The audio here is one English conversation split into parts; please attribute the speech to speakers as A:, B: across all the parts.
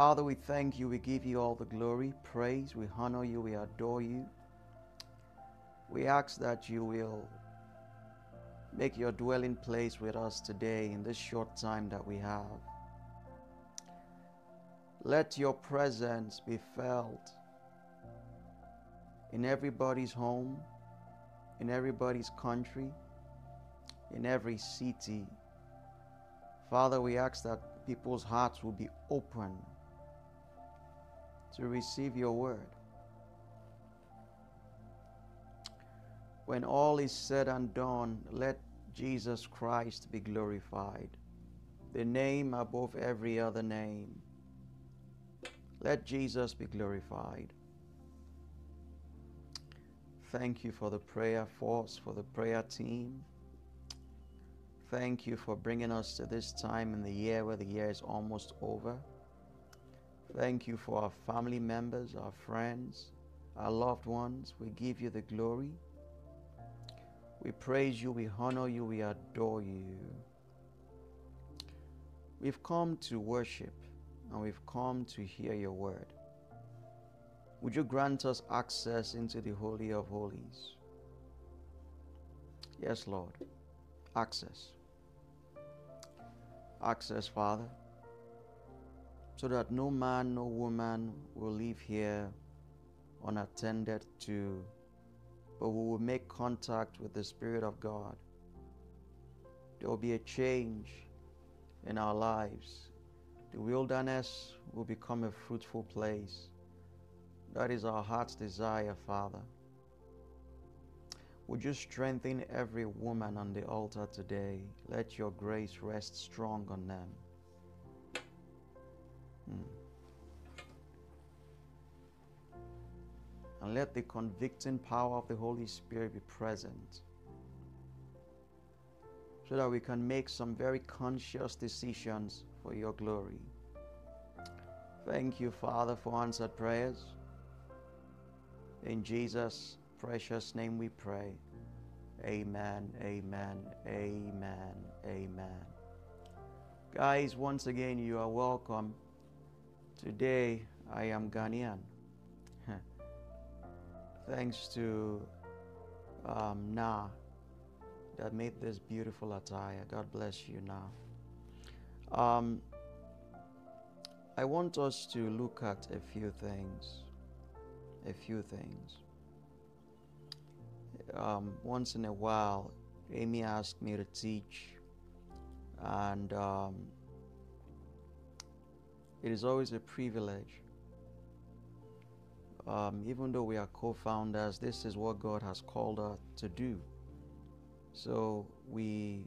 A: Father, we thank you. We give you all the glory, praise. We honor you. We adore you. We ask that you will make your dwelling place with us today in this short time that we have. Let your presence be felt in everybody's home, in everybody's country, in every city. Father, we ask that people's hearts will be open to receive your word. When all is said and done, let Jesus Christ be glorified, the name above every other name. Let Jesus be glorified. Thank you for the prayer force, for the prayer team. Thank you for bringing us to this time in the year where the year is almost over. Thank you for our family members, our friends, our loved ones. We give you the glory. We praise you, we honor you, we adore you. We've come to worship and we've come to hear your word. Would you grant us access into the Holy of Holies? Yes, Lord. Access. Access, Father, so that no man, no woman will leave here unattended to, but we will make contact with the Spirit of God. There will be a change in our lives. The wilderness will become a fruitful place. That is our heart's desire, Father. Would you strengthen every woman on the altar today? Let your grace rest strong on them. And let the convicting power of the Holy Spirit be present so that we can make some very conscious decisions for your glory. Thank you, Father, for answered prayers. In Jesus' precious name we pray. Amen, amen, amen, amen. Guys, once again, you are welcome. Today, I am Ghanaian. Thanks to Na that made this beautiful attire. God bless you, Na. I want us to look at a few things. Once in a while, Amy asked me to teach, and it is always a privilege. Even though we are co-founders, this is what God has called us to do. So we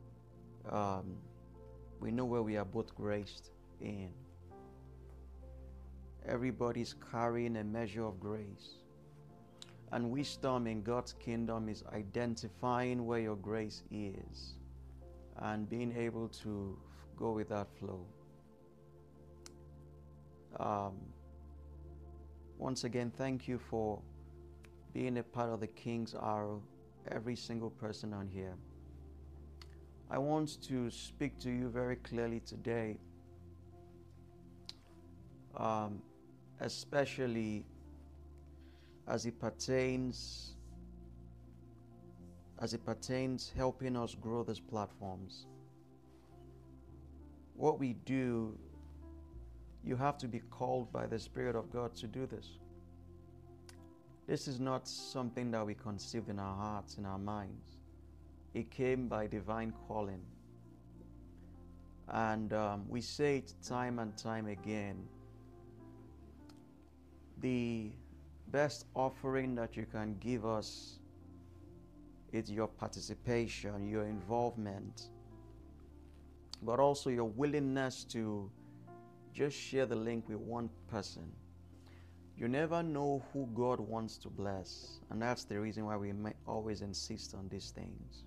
A: know where we are both graced in. Everybody's carrying a measure of grace. And wisdom in God's kingdom is identifying where your grace is and being able to go with that flow. Once again, thank you for being a part of the King's Arrow, every single person on here. I want to speak to you very clearly today, especially as it pertains helping us grow these platforms. What we do, you have to be called by the Spirit of God to do this. This is not something that we conceived in our hearts, in our minds. It came by divine calling. And we say it time and time again. The best offering that you can give us is your participation, your involvement, but also your willingness to just share the link with one person. You never know who God wants to bless, and that's the reason why we might always insist on these things.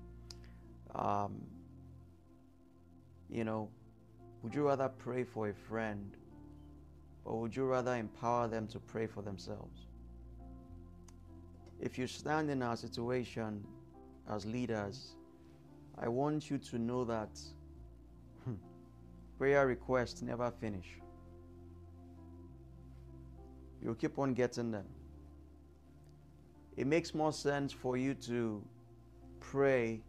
A: Would you rather pray for a friend, or would you rather empower them to pray for themselves? If you stand in our situation as leaders, I want you to know that prayer requests never finish. You'll keep on getting them. It makes more sense for you to pray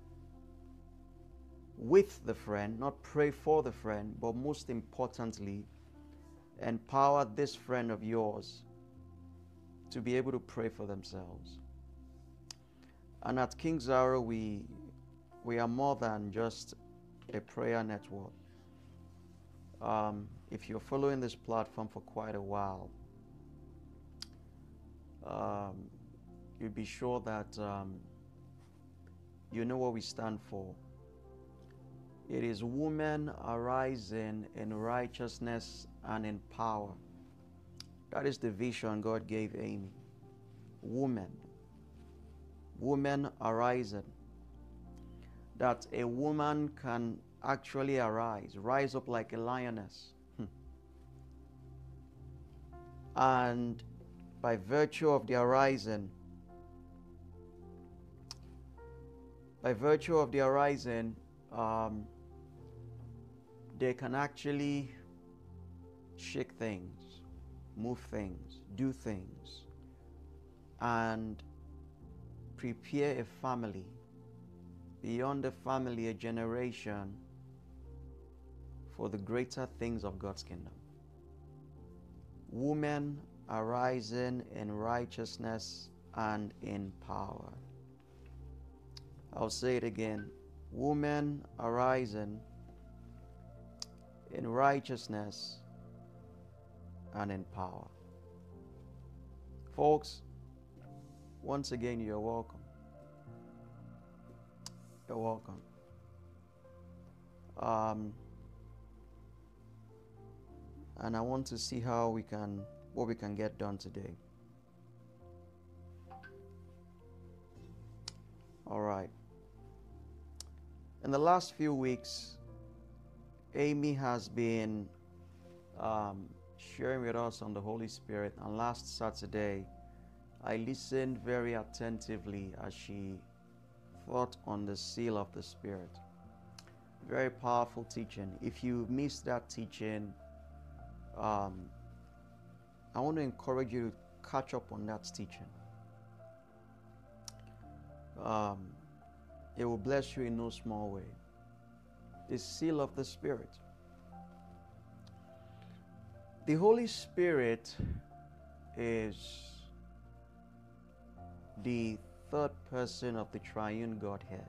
A: with the friend, not pray for the friend, but most importantly, empower this friend of yours to be able to pray for themselves. And at King's Arrow, we are more than just a prayer network. If you're following this platform for quite a while, you'll be sure that you know what we stand for. It is women arising in righteousness and in power. That is the vision God gave Amy. Women arising. That a woman can actually rise up like a lioness. And by virtue of the arising, they can actually shake things, move things, do things, and prepare a family, beyond the family, a generation for the greater things of God's kingdom. Women arising in righteousness and in power. I'll say it again. Women arising in righteousness and in power. Folks, once again, you're welcome. You're welcome. And I want to see what we can get done today. All right. In the last few weeks, Amy has been sharing with us on the Holy Spirit. And last Saturday, I listened very attentively as she thought on the seal of the Spirit. Very powerful teaching. If you missed that teaching, I want to encourage you to catch up on that teaching. It will bless you in no small way. The seal of the Spirit. The Holy Spirit is the third person of the triune Godhead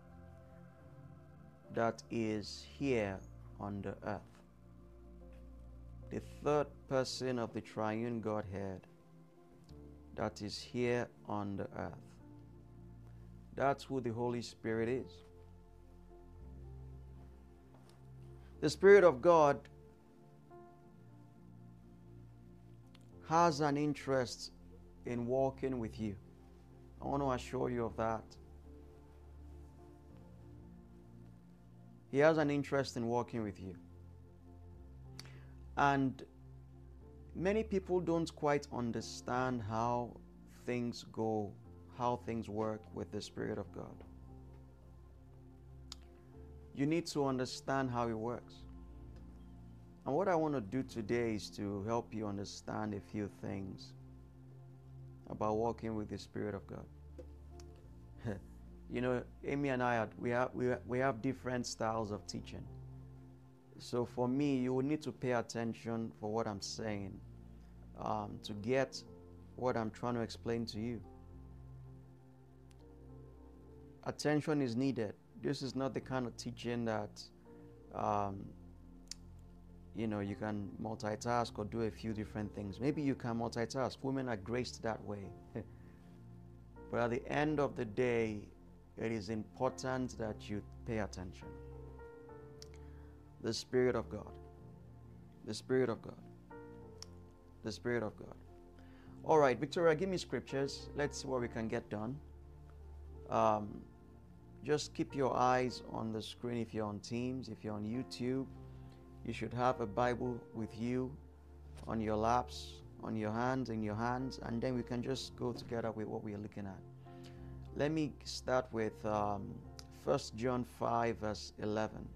A: that is here on the earth. The third person of the triune Godhead that is here on the earth. That's who the Holy Spirit is. The Spirit of God has an interest in walking with you. I want to assure you of that. He has an interest in walking with you. And many people don't quite understand how things go, how things work with the Spirit of God. You need to understand how it works. And what I want to do today is to help you understand a few things about walking with the Spirit of God. You know, Amy and I, we have different styles of teaching. So for me, you will need to pay attention for what I'm saying to get what I'm trying to explain to you. Attention is needed. This is not the kind of teaching that you know, you can multitask or do a few different things. Maybe you can multitask. Women are graced that way. But at the end of the day, it is important that you pay attention. The Spirit of God. The Spirit of God. The Spirit of God. All right, Victoria, give me scriptures. Let's see what we can get done. Just keep your eyes on the screen if you're on Teams, if you're on YouTube. You should have a Bible with you on your laps, on your hands, in your hands, and then we can just go together with what we are looking at. Let me start with 1 John 5 verse 11.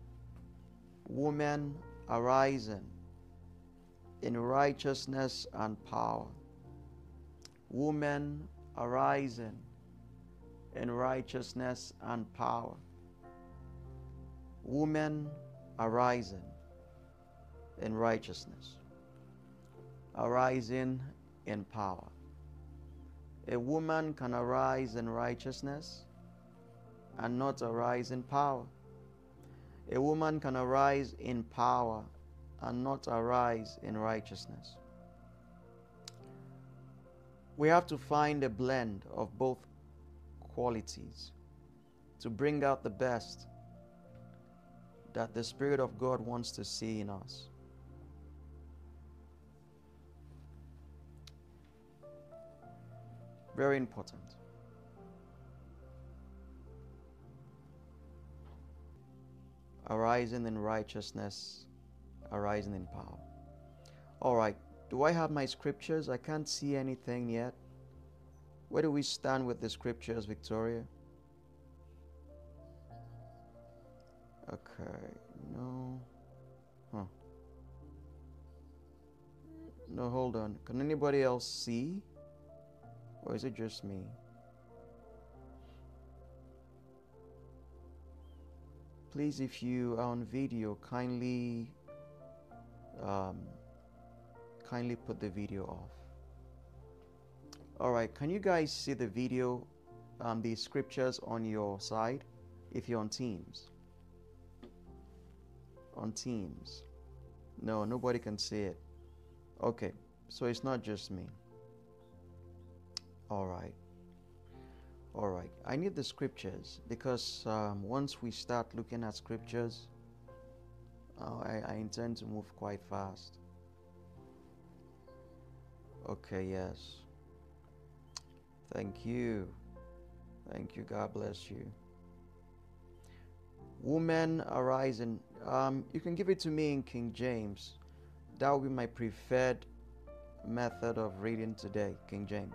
A: Women arising in righteousness and power. Women arising in righteousness and power. Women arising in righteousness, arising in power. A woman can arise in righteousness and not arise in power. A woman can arise in power and not arise in righteousness. We have to find a blend of both qualities to bring out the best that the Spirit of God wants to see in us. Very important. Arising in righteousness, arising in power. All right. Do I have my scriptures? I can't see anything yet. Where do we stand with the scriptures, Victoria? Okay. No. Huh. No, hold on. Can anybody else see? Or is it just me? Please, if you are on video, kindly put the video off. All right, can you guys see the video, the scriptures on your side, if you're on Teams? On Teams. No, nobody can see it. Okay, so it's not just me. All right. All right. I need the scriptures because once we start looking at scriptures, I intend to move quite fast. Okay, yes. Thank you. Thank you. God bless you. Women arising. You can give it to me in King James. That will be my preferred method of reading today, King James.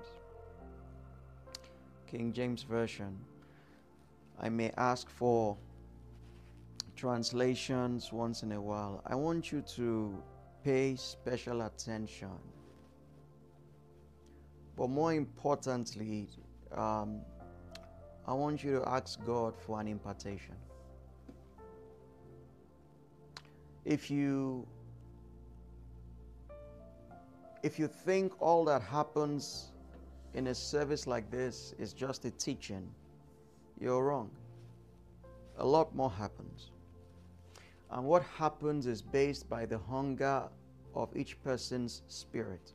A: King James Version. I may ask for translations once in a while. I want you to pay special attention. But more importantly, I want you to ask God for an impartation. If you think all that happens in a service like this is just a teaching, you're wrong. A lot more happens. And what happens is based by the hunger of each person's spirit.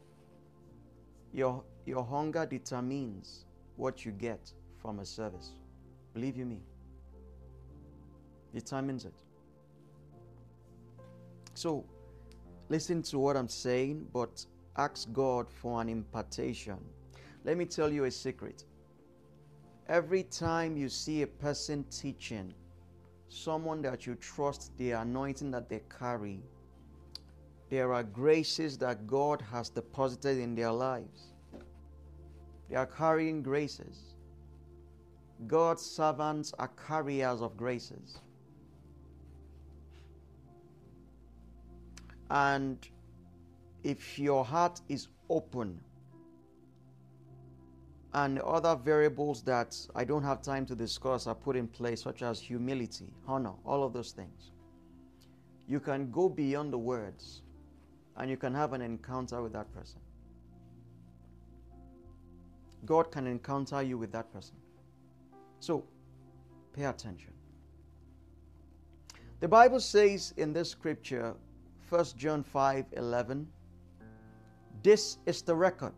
A: Your hunger determines what you get from a service. Believe you me. Determines it. So, listen to what I'm saying, but ask God for an impartation. Let me tell you a secret. Every time you see a person teaching, someone that you trust, the anointing that they carry, there are graces that God has deposited in their lives. They are carrying graces. God's servants are carriers of graces. And if your heart is open, and other variables that I don't have time to discuss are put in place, such as humility, honor, all of those things, you can go beyond the words and you can have an encounter with that person. God can encounter you with that person. So, pay attention. The Bible says in this scripture, 1 John 5:11, this is the record,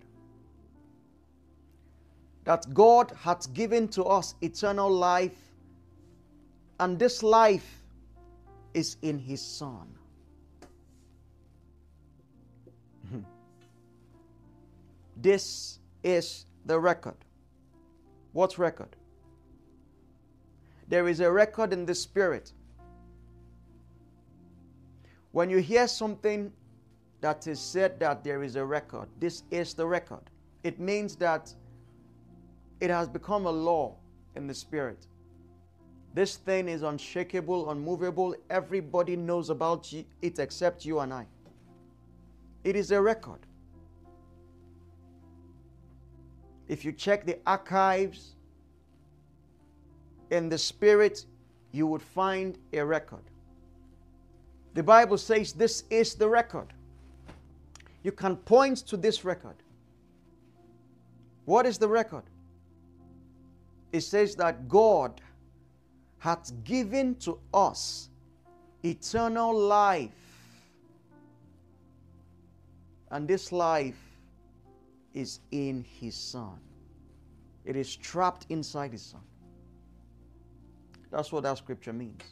A: that God hath given to us eternal life, and this life is in His Son. This is the record. What record? There is a record in the Spirit. When you hear something that is said that there is a record, this is the record. It means that it has become a law in the Spirit. This thing is unshakable, unmovable. Everybody knows about it except you and I. It is a record. If you check the archives in the Spirit, you would find a record. The Bible says this is the record. You can point to this record. What is the record? It says that God hath given to us eternal life. And this life is in His Son. It is trapped inside His Son. That's what that scripture means.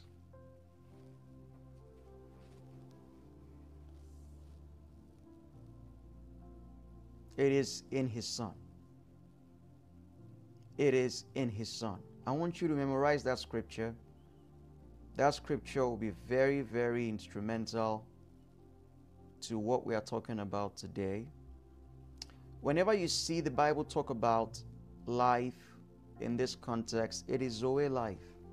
A: It is in His Son. It is in His Son. I want you to memorize that scripture. That scripture will be very, very instrumental to what we are talking about today. Whenever you see the Bible talk about life in this context, it is Zoe life.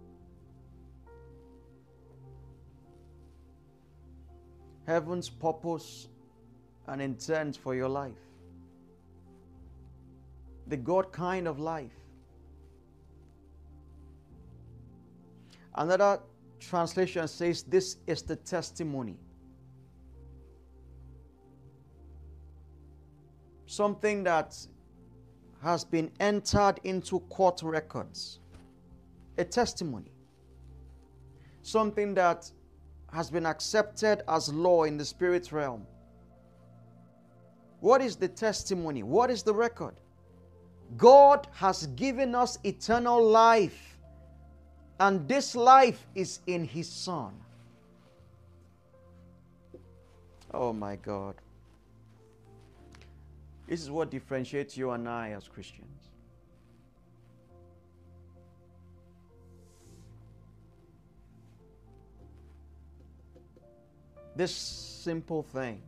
A: Heaven's purpose and intent for your life. The God kind of life. Another translation says this is the testimony. Something that has been entered into court records. A testimony. Something that has been accepted as law in the spirit realm. What is the testimony? What is the record? God has given us eternal life, and this life is in His Son. Oh my God. This is what differentiates you and I as Christians. This simple thing.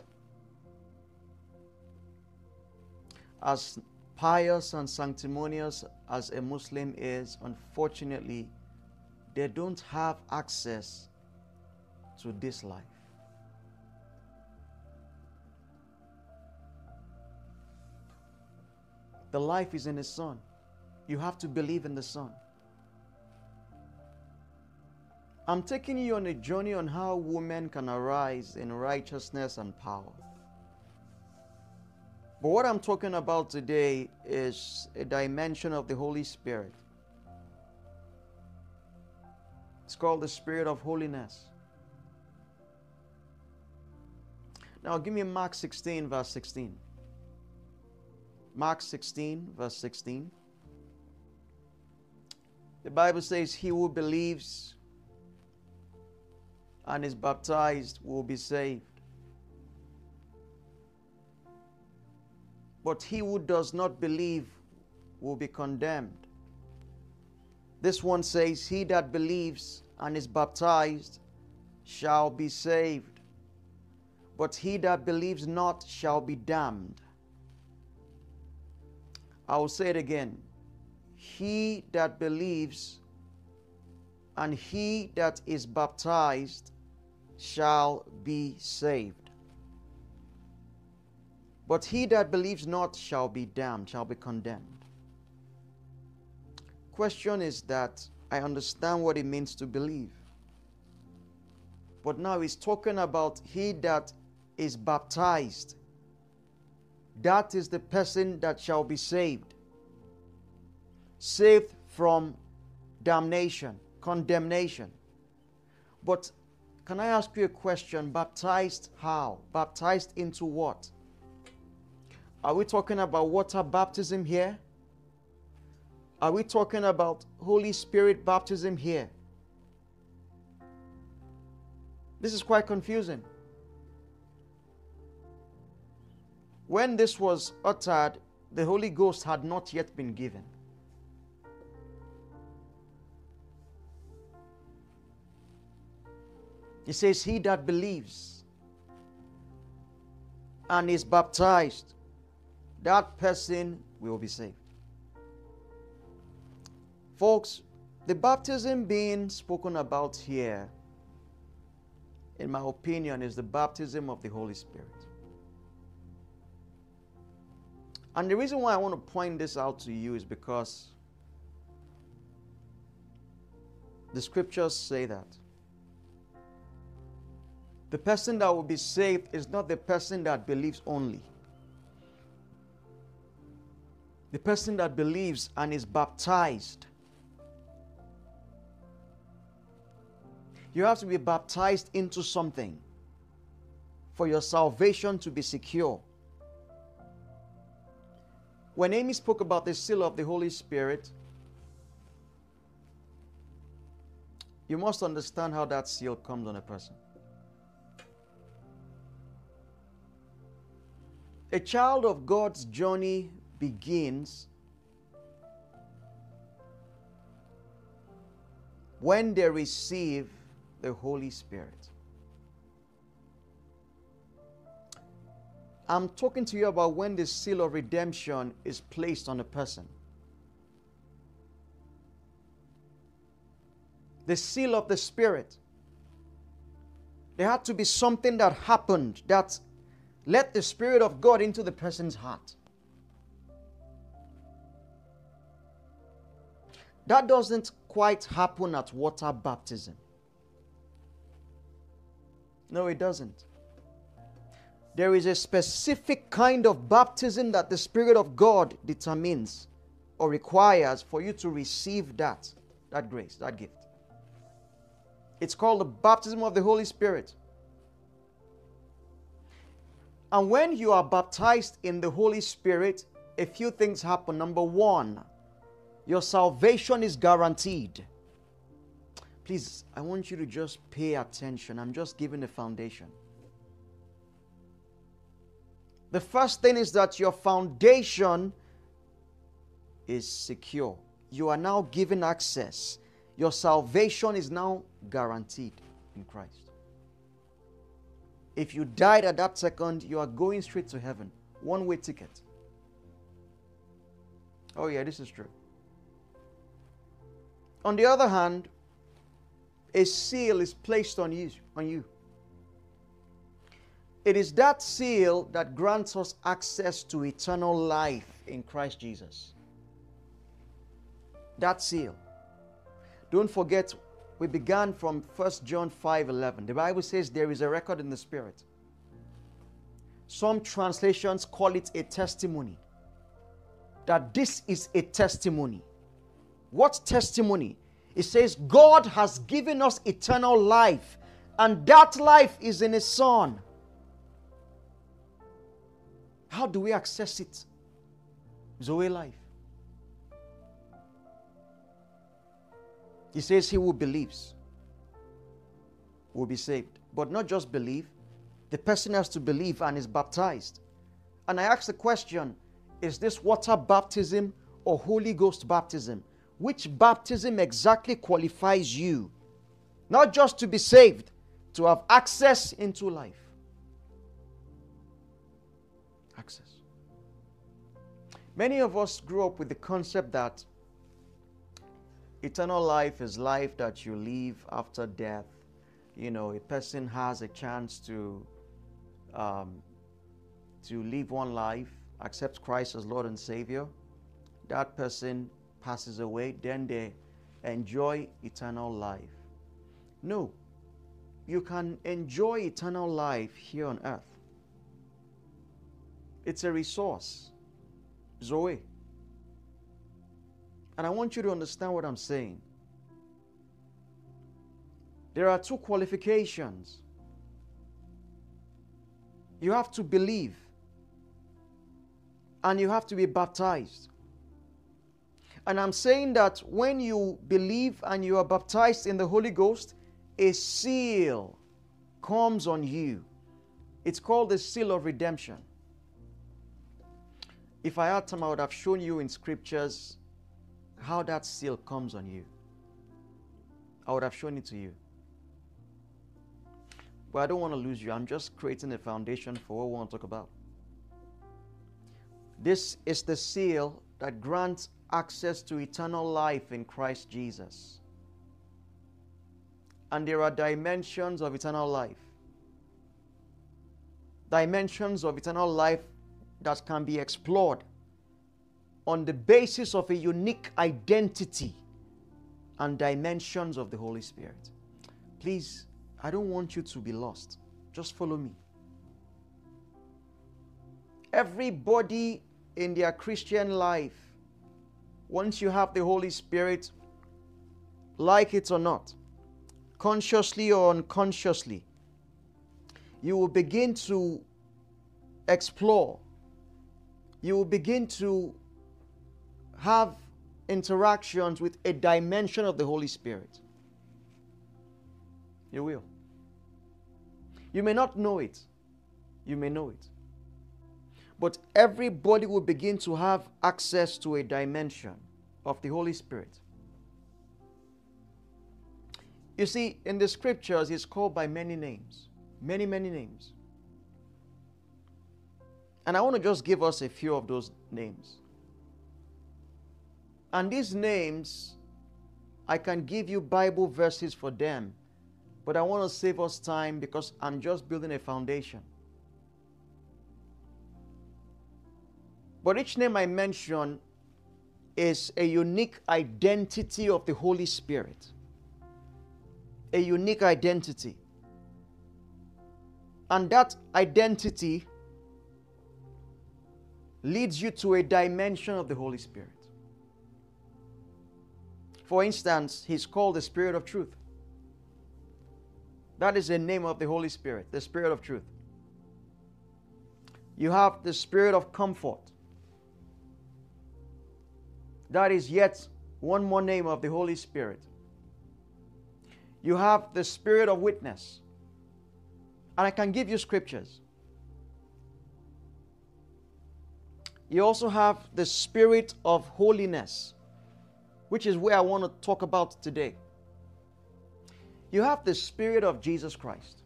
A: As pious and sanctimonious as a Muslim is, unfortunately, they don't have access to this life. The life is in His Son. You have to believe in the Son. I'm taking you on a journey on how women can arise in righteousness and power. But what I'm talking about today is a dimension of the Holy Spirit. It's called the Spirit of Holiness. Now give me Mark 16, verse 16. Mark 16, verse 16. The Bible says, "He who believes and is baptized will be saved. But he who does not believe will be condemned." This one says, "He that believes and is baptized shall be saved, but he that believes not shall be damned." I will say it again. He that believes and he that is baptized shall be saved, but he that believes not shall be damned, shall be condemned. Question is that I understand what it means to believe, but now he's talking about he that is baptized. That is the person that shall be saved. Saved from damnation, condemnation. But can I ask you a question? Baptized how? Baptized into what? Are we talking about water baptism here? Are we talking about Holy Spirit baptism here? This is quite confusing. When this was uttered, the Holy Ghost had not yet been given. He says, "He that believes and is baptized, that person will be saved." Folks, the baptism being spoken about here, in my opinion, is the baptism of the Holy Spirit. And the reason why I want to point this out to you is because the scriptures say that the person that will be saved is not the person that believes only. The person that believes and is baptized. You have to be baptized into something for your salvation to be secure. When Amy spoke about the seal of the Holy Spirit, you must understand how that seal comes on a person. A child of God's journey begins when they receive the Holy Spirit. I'm talking to you about when the seal of redemption is placed on a person. The seal of the Spirit. There had to be something that happened that let the Spirit of God into the person's heart. That doesn't quite happen at water baptism. No, it doesn't. There is a specific kind of baptism that the Spirit of God determines or requires for you to receive that grace, that gift. It's called the baptism of the Holy Spirit. And when you are baptized in the Holy Spirit, a few things happen. Number one, your salvation is guaranteed. Please, I want you to just pay attention. I'm just giving the foundation. The first thing is that your foundation is secure. You are now given access. Your salvation is now guaranteed in Christ. If you died at that second, you are going straight to heaven. One-way ticket. Oh yeah, this is true. On the other hand, a seal is placed on you. It is that seal that grants us access to eternal life in Christ Jesus. That seal. Don't forget, we began from 1 John 5:11. The Bible says there is a record in the Spirit. Some translations call it a testimony. That this is a testimony. What testimony? It says God has given us eternal life, and that life is in His Son. How do we access it? Zoe life. He says he who believes will be saved. But not just believe. The person has to believe and is baptized. And I asked the question, is this water baptism or Holy Ghost baptism? Which baptism exactly qualifies you? Not just to be saved, to have access into life. Access. Many of us grew up with the concept that eternal life is life that you live after death. You know, a person has a chance to live one life, accept Christ as Lord and Savior. That person passes away, then they enjoy eternal life. No, you can enjoy eternal life here on earth. It's a resource, Zoe. And I want you to understand what I'm saying. There are two qualifications. You have to believe, and you have to be baptized. And I'm saying that when you believe and you are baptized in the Holy Ghost, a seal comes on you. It's called the seal of redemption. If I had time, I would have shown you in scriptures how that seal comes on you. I would have shown it to you. But I don't want to lose you. I'm just creating a foundation for what we want to talk about. This is the seal that grants access to eternal life in Christ Jesus. And there are dimensions of eternal life. Dimensions of eternal life that can be explored on the basis of a unique identity and dimensions of the Holy Spirit. Please, I don't want you to be lost. Just follow me. Everybody in their Christian life, once you have the Holy Spirit, like it or not, consciously or unconsciously, you will begin to explore. You will begin to have interactions with a dimension of the Holy Spirit. You will. You may not know it. You may know it. But everybody will begin to have access to a dimension of the Holy Spirit. You see, in the scriptures, he's called by many names. Many, many names. And I want to just give us a few of those names. And these names, I can give you Bible verses for them. But I want to save us time because I'm just building a foundation. But each name I mention is a unique identity of the Holy Spirit. A unique identity. And that identity leads you to a dimension of the Holy Spirit. For instance, he's called the Spirit of Truth. That is the name of the Holy Spirit, the Spirit of Truth. You have the Spirit of Comfort. That is yet one more name of the Holy Spirit. You have the Spirit of Witness. And I can give you scriptures. You also have the Spirit of Holiness, which is where I want to talk about today. You have the Spirit of Jesus Christ.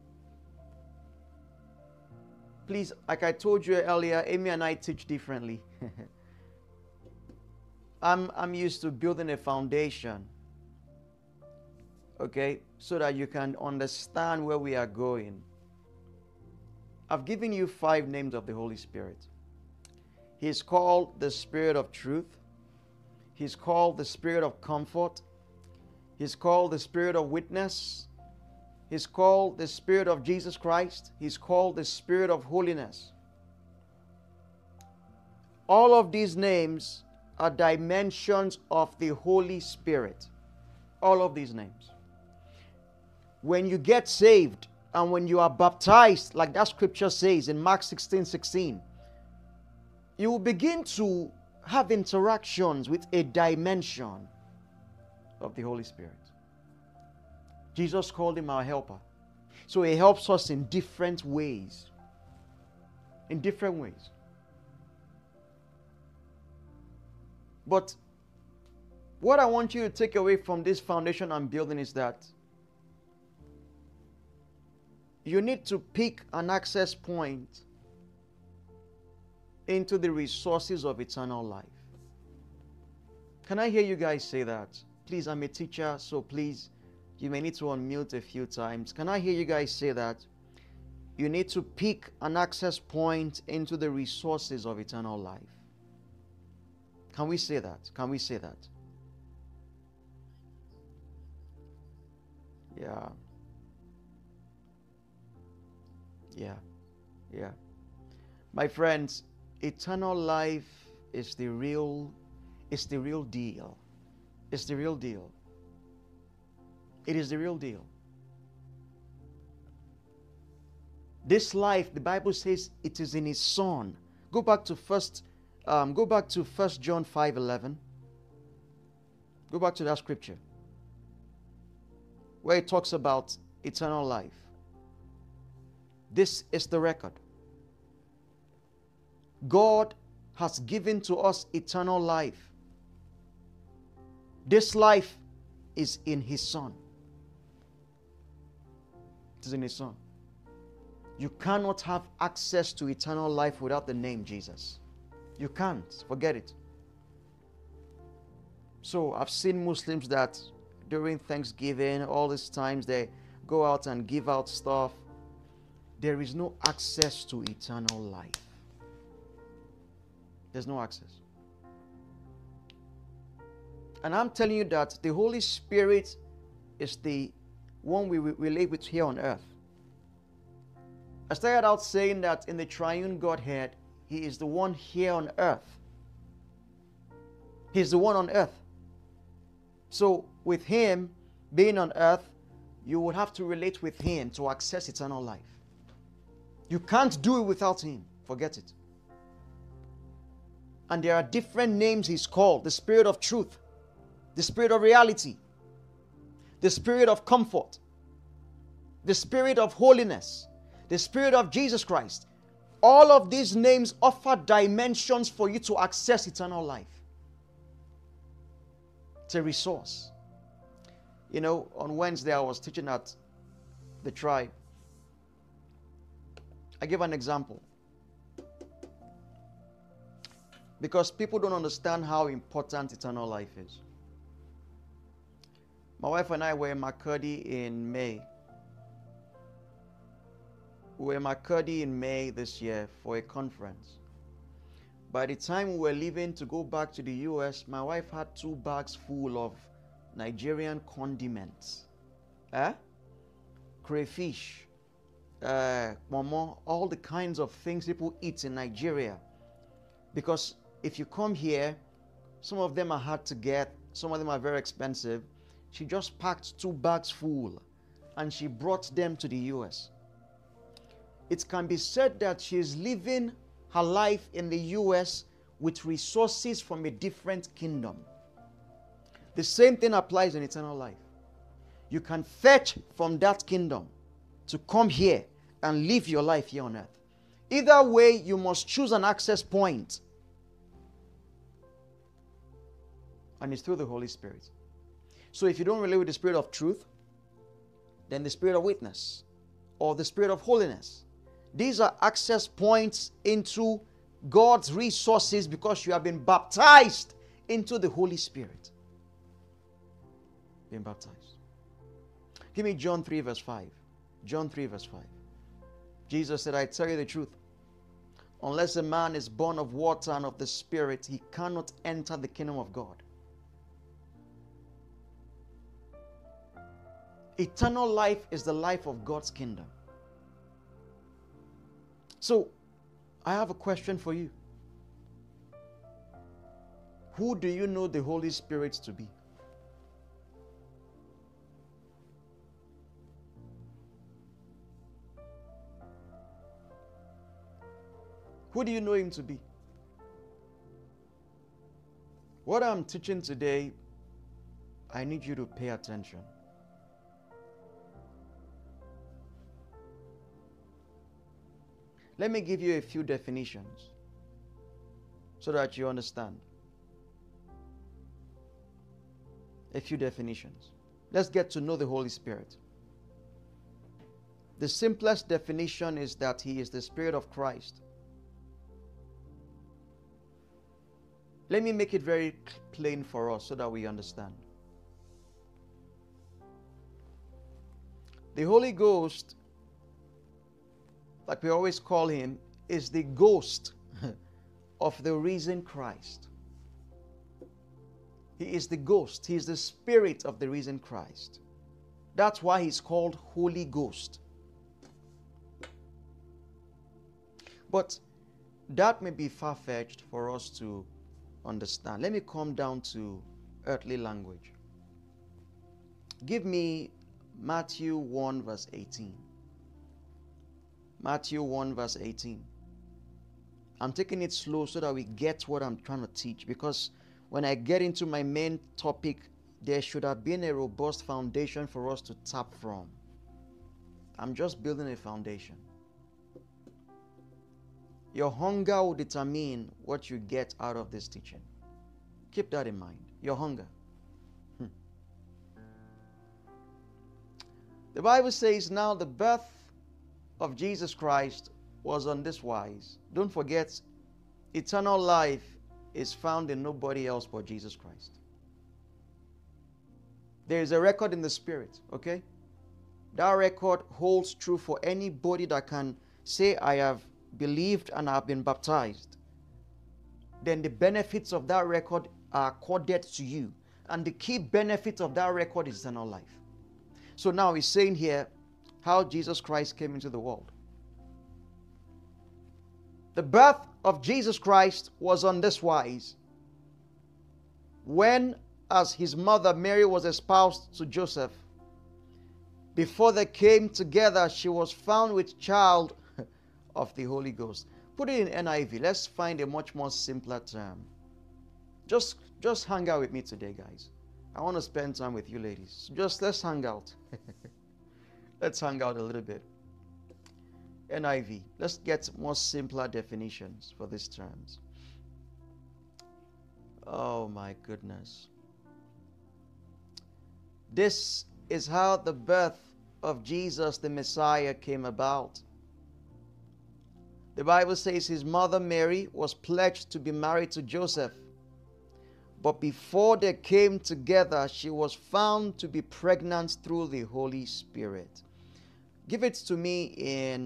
A: Please, like I told you earlier, Amy and I teach differently. I'm used to building a foundation, okay, so that you can understand where we are going. I've given you 5 names of the Holy Spirit. He's called the Spirit of Truth. He's called the Spirit of Comfort. He's called the Spirit of Witness. He's called the Spirit of Jesus Christ. He's called the Spirit of Holiness. All of these names are dimensions of the Holy Spirit. All of these names. When you get saved and when you are baptized, like that scripture says in Mark 16:16, you will begin to have interactions with a dimension of the Holy Spirit. Jesus called him our helper. So he helps us in different ways. In different ways. But what I want you to take away from this foundation I'm building is that you need to pick an access point into the resources of eternal life. Can I hear you guys say that? Please, I'm a teacher, so please, you may need to unmute a few times. Can I hear you guys say that? You need to pick an access point into the resources of eternal life. Can we say that? Can we say that? Yeah. Yeah. Yeah. My friends, eternal life is the real deal. It's the real deal. It is the real deal. This life, the Bible says, it is in His Son. Go back to 1 John 5:11. Go back to that scripture where it talks about eternal life. This is the record. God has given to us eternal life. This life is in His Son. It is in His Son. You cannot have access to eternal life without the name Jesus. You can't. Forget it. So I've seen Muslims that during Thanksgiving, all these times they go out and give out stuff. There is no access to eternal life. There's no access. And I'm telling you that the Holy Spirit is the one we relate with here on earth. I started out saying that in the triune Godhead, He is the one here on earth. He's the one on earth. So with Him being on earth, you would have to relate with Him to access eternal life. You can't do it without Him. Forget it. And there are different names He's called. The Spirit of truth, the Spirit of reality, the Spirit of comfort, the Spirit of holiness, the Spirit of Jesus Christ. All of these names offer dimensions for you to access eternal life. It's a resource. You know, on Wednesday I was teaching at the tribe. I give an example. Because people don't understand how important eternal life is. My wife and I were in Makodi in May. We were in Makodi in May this year for a conference. By the time we were leaving to go back to the US, my wife had 2 bags full of Nigerian condiments. Crayfish, momo, all the kinds of things people eat in Nigeria. Because if you come here, some of them are hard to get, some of them are very expensive. She just packed 2 bags full and she brought them to the US. It can be said that she is living her life in the US with resources from a different kingdom. The same thing applies in eternal life. You can fetch from that kingdom to come here and live your life here on earth. Either way, you must choose an access point. And it's through the Holy Spirit. So if you don't relate with the Spirit of truth, then the Spirit of witness or the Spirit of holiness. These are access points into God's resources because you have been baptized into the Holy Spirit. Being baptized. Give me John 3 verse 5. John 3 verse 5. Jesus said, I tell you the truth. Unless a man is born of water and of the Spirit, he cannot enter the kingdom of God. Eternal life is the life of God's kingdom. So, I have a question for you. Who do you know the Holy Spirit to be? Who do you know Him to be? What I'm teaching today, I need you to pay attention. Let me give you a few definitions so that you understand. A few definitions. Let's get to know the Holy Spirit. The simplest definition is that He is the Spirit of Christ. Let me make it very plain for us so that we understand. The Holy Ghost, like we always call Him, is the ghost of the risen Christ. He is the ghost. He is the spirit of the risen Christ. That's why He's called Holy Ghost. But that may be far-fetched for us to understand. Let me come down to earthly language. Give me Matthew 1 verse 18. Matthew 1 verse 18. I'm taking it slow so that we get what I'm trying to teach, because when I get into my main topic, there should have been a robust foundation for us to tap from. I'm just building a foundation. Your hunger will determine what you get out of this teaching. Keep that in mind. Your hunger. The Bible says, now the birth of Jesus Christ was on this wise. Don't forget, eternal life is found in nobody else but Jesus Christ. There is a record in the Spirit, okay? That record holds true for anybody that can say, I have believed and I have been baptized. Then the benefits of that record are accorded to you. And the key benefit of that record is eternal life. So now he's saying here how Jesus Christ came into the world. The birth of Jesus Christ was on this wise. When, as his mother Mary was espoused to Joseph, before they came together, she was found with child of the Holy Ghost. Put it in NIV. Let's find a much more simpler term. Just hang out with me today, guys. I want to spend time with you ladies. Let's hang out. Let's hang out a little bit. NIV. Let's get more simpler definitions for these terms. Oh my goodness. This is how the birth of Jesus the Messiah came about. The Bible says his mother Mary was pledged to be married to Joseph. But before they came together, she was found to be pregnant through the Holy Spirit. Give it to me in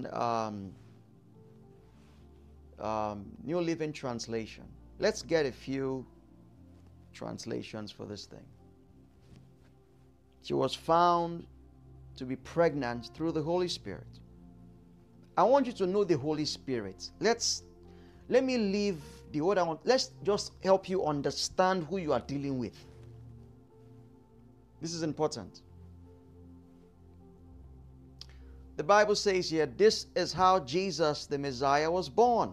A: New Living Translation. Let's get a few translations for this thing. She was found to be pregnant through the Holy Spirit. I want you to know the Holy Spirit. Let me leave the order on. Let's just help you understand who you are dealing with. This is important. The Bible says here, this is how Jesus the Messiah was born.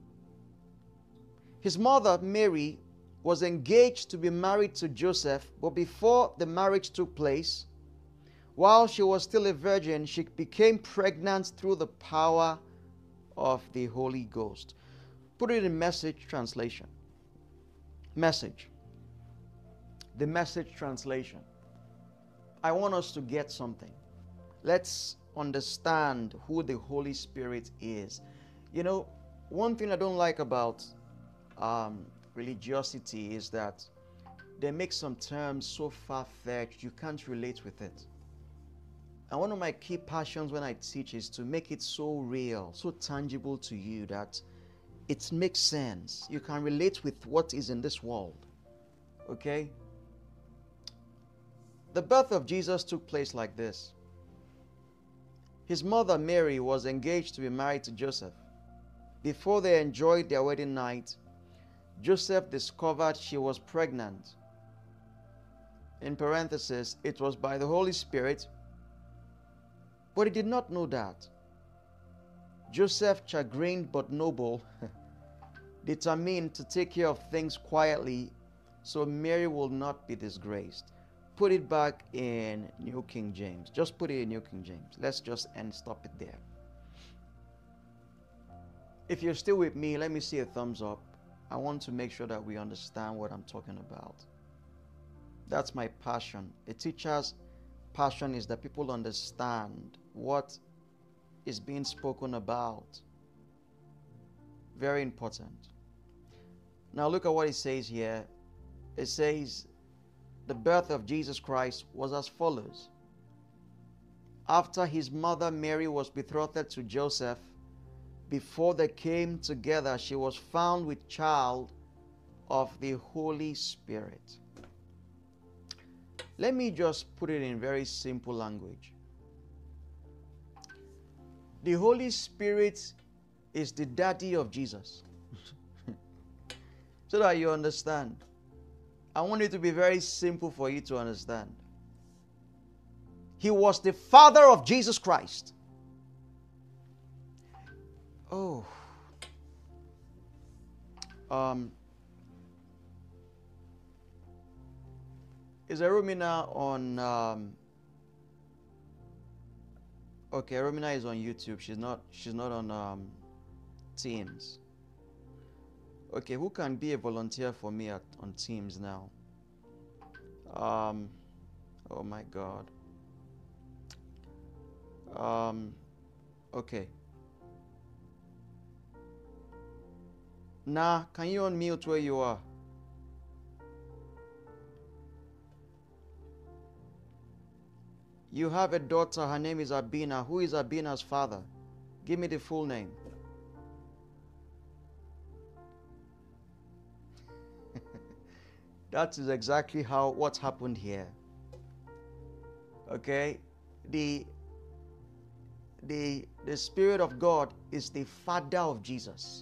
A: His mother Mary was engaged to be married to Joseph, but before the marriage took place, while she was still a virgin, she became pregnant through the power of the Holy Ghost. Put it in Message translation. Message. The Message translation. I want us to get something. Let's understand who the Holy Spirit is. You know, one thing I don't like about religiosity is that they make some terms so far-fetched you can't relate with it. And one of my key passions when I teach is to make it so real, so tangible to you that it makes sense. You can relate with what is in this world. Okay? The birth of Jesus took place like this. His mother Mary was engaged to be married to Joseph. Before they enjoyed their wedding night, Joseph discovered she was pregnant. In parenthesis, it was by the Holy Spirit, but he did not know that. Joseph, chagrined but noble, determined to take care of things quietly so Mary will not be disgraced. Put it back in New King James. Just put it in New King James. Let's just stop it there. If you're still with me, let me see a thumbs up. I want to make sure that we understand what I'm talking about. That's my passion. A teacher's passion is that people understand what is being spoken about. Very important. Now look at what it says here. It says the birth of Jesus Christ was as follows. After his mother Mary was betrothed to Joseph, before they came together, she was found with child of the Holy Spirit. Let me just put it in very simple language. The Holy Spirit is the daddy of Jesus. So that you understand. I want it to be very simple for you to understand. He was the father of Jesus Christ. Oh. Is Romina on okay, Romina is on YouTube. She's not on Teams. Okay, who can be a volunteer for me on Teams now? Oh my God. Okay. Nah, can you unmute where you are? You have a daughter, her name is Abina. Who is Abina's father? Give me the full name. That is exactly what happened here. Okay? The Spirit of God is the father of Jesus.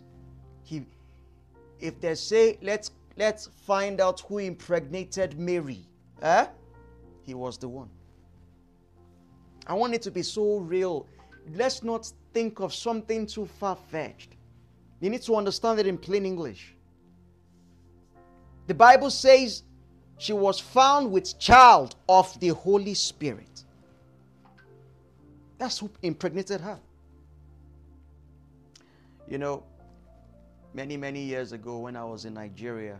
A: If they say, let's find out who impregnated Mary, he was the one. I want it to be so real. Let's not think of something too far-fetched. You need to understand it in plain English. The Bible says she was found with child of the Holy Spirit. That's who impregnated her. You know, many years ago when I was in Nigeria,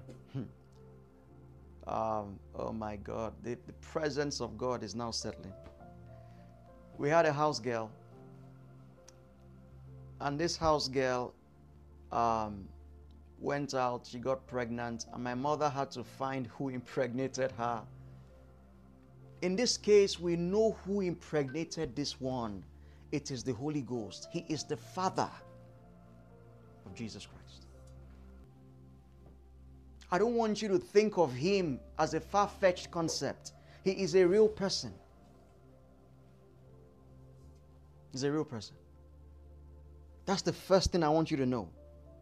A: oh my God, the presence of God is now settling. We had a house girl, and this house girl went out, she got pregnant, and my mother had to find who impregnated her. In this case, we know who impregnated this one. It is the Holy Ghost. He is the Father of Jesus Christ. I don't want you to think of him as a far-fetched concept. He is a real person. He's a real person. That's the first thing I want you to know.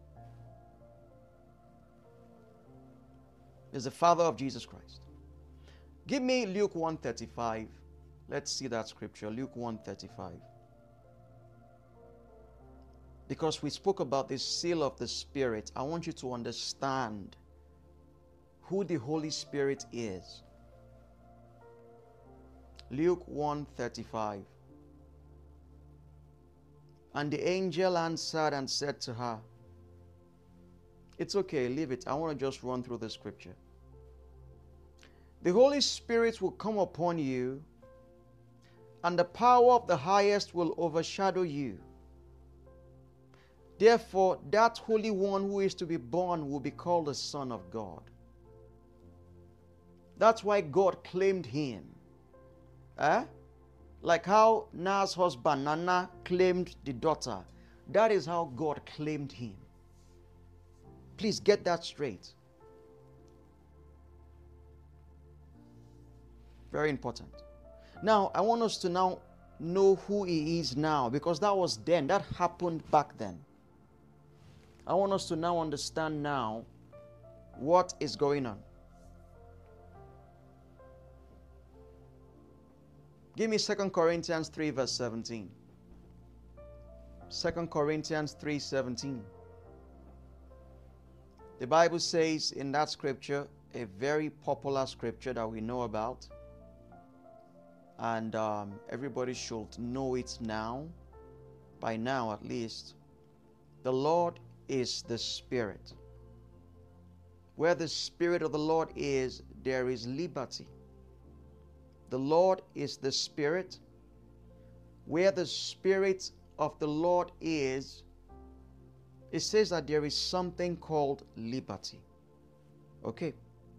A: Is the Father of Jesus Christ. Give me Luke 1:35. Let's see that scripture. Luke 1:35. Because we spoke about the seal of the Spirit, I want you to understand who the Holy Spirit is. Luke 1:35. And the angel answered and said to her, it's okay, leave it. I want to just run through the scripture. The Holy Spirit will come upon you, and the power of the highest will overshadow you. Therefore, that Holy One who is to be born will be called the Son of God. That's why God claimed him. Like how Na's husband, Nana, claimed the daughter. That is how God claimed him. Please get that straight. Very important. Now, I want us to now know who he is now, because that was then. That happened back then. I want us to now understand now what is going on. Give me 2 Corinthians 3 verse 17. 2 Corinthians 3:17. The Bible says in that scripture, a very popular scripture that we know about, and everybody should know it now, by now at least. The Lord is the Spirit. Where the Spirit of the Lord is, there is liberty. The Lord is the Spirit. Where the Spirit of the Lord is, it says that there is something called liberty. Okay.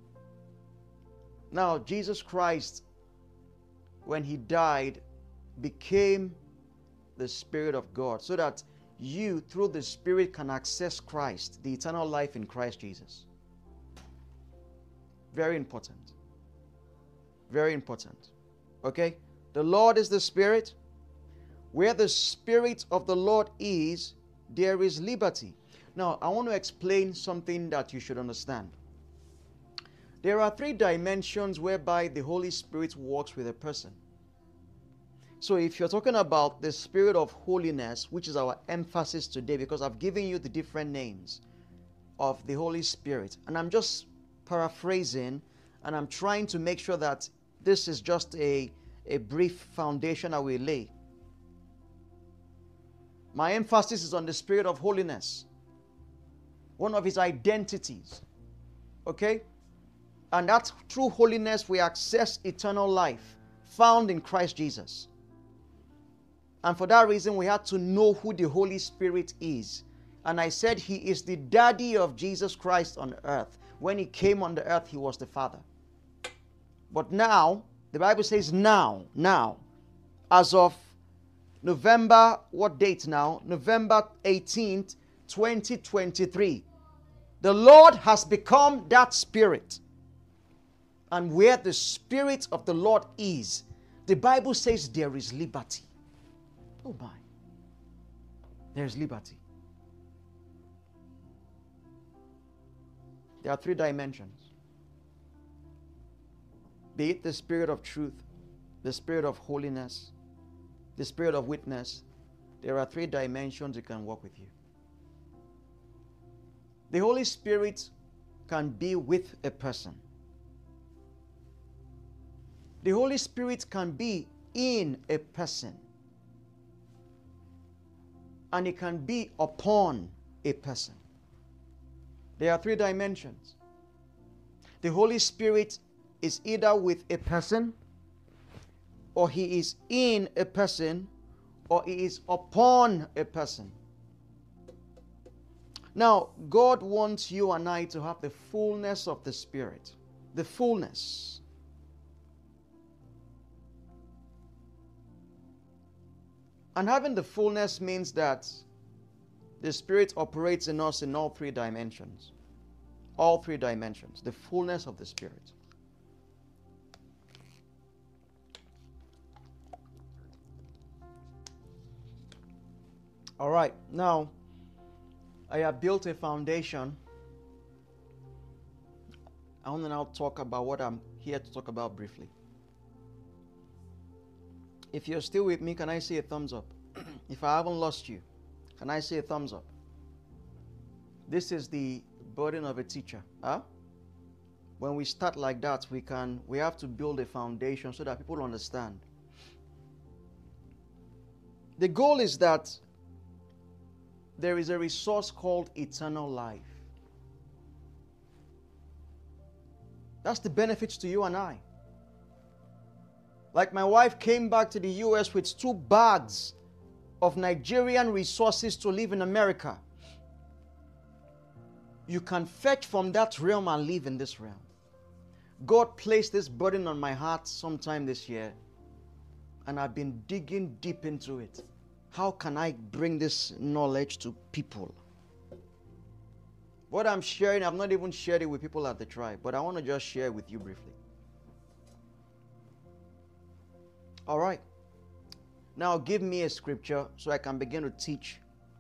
A: Now, Jesus Christ, when he died, became the Spirit of God, so that you, through the Spirit, can access Christ, the eternal life in Christ Jesus. Very important. Very important. Okay? The Lord is the Spirit. Where the Spirit of the Lord is, there is liberty. Now, I want to explain something that you should understand. There are 3 dimensions whereby the Holy Spirit works with a person. So if you're talking about the Spirit of holiness, which is our emphasis today, because I've given you the different names of the Holy Spirit, and I'm just paraphrasing, and I'm trying to make sure that this is just a brief foundation I will lay. My emphasis is on the Spirit of holiness, one of his identities. Okay? And that through holiness we access eternal life found in Christ Jesus. And for that reason, we had to know who the Holy Spirit is. And I said he is the daddy of Jesus Christ on earth. When he came on the earth, he was the Father. But now, the Bible says now, as of November, what date now? November 18th, 2023. The Lord has become that Spirit. And where the Spirit of the Lord is, the Bible says there is liberty. Oh my. There is liberty. There are 3 dimensions. Be it the Spirit of truth, the Spirit of holiness, the Spirit of witness. There are 3 dimensions that can work with you. The Holy Spirit can be with a person. The Holy Spirit can be in a person. And it can be upon a person. There are 3 dimensions. The Holy Spirit is either with a person, or he is in a person, or he is upon a person. Now, God wants you and I to have the fullness of the Spirit. The fullness. And having the fullness means that the Spirit operates in us in all 3 dimensions. All 3 dimensions. The fullness of the Spirit. All right. Now, I have built a foundation. I want to now talk about what I'm here to talk about briefly. If you're still with me, can I see a thumbs up? If I haven't lost you, can I see a thumbs up? This is the burden of a teacher. Huh? When we start like that, we have to build a foundation so that people understand. The goal is that there is a resource called eternal life. That's the benefits to you and I. Like my wife came back to the US with 2 bags of Nigerian resources to live in America. You can fetch from that realm and live in this realm. God placed this burden on my heart sometime this year, and I've been digging deep into it. How can I bring this knowledge to people? What I'm sharing, I've not even shared it with people at the tribe, but I want to just share it with you briefly. All right. Now give me a scripture so I can begin to teach.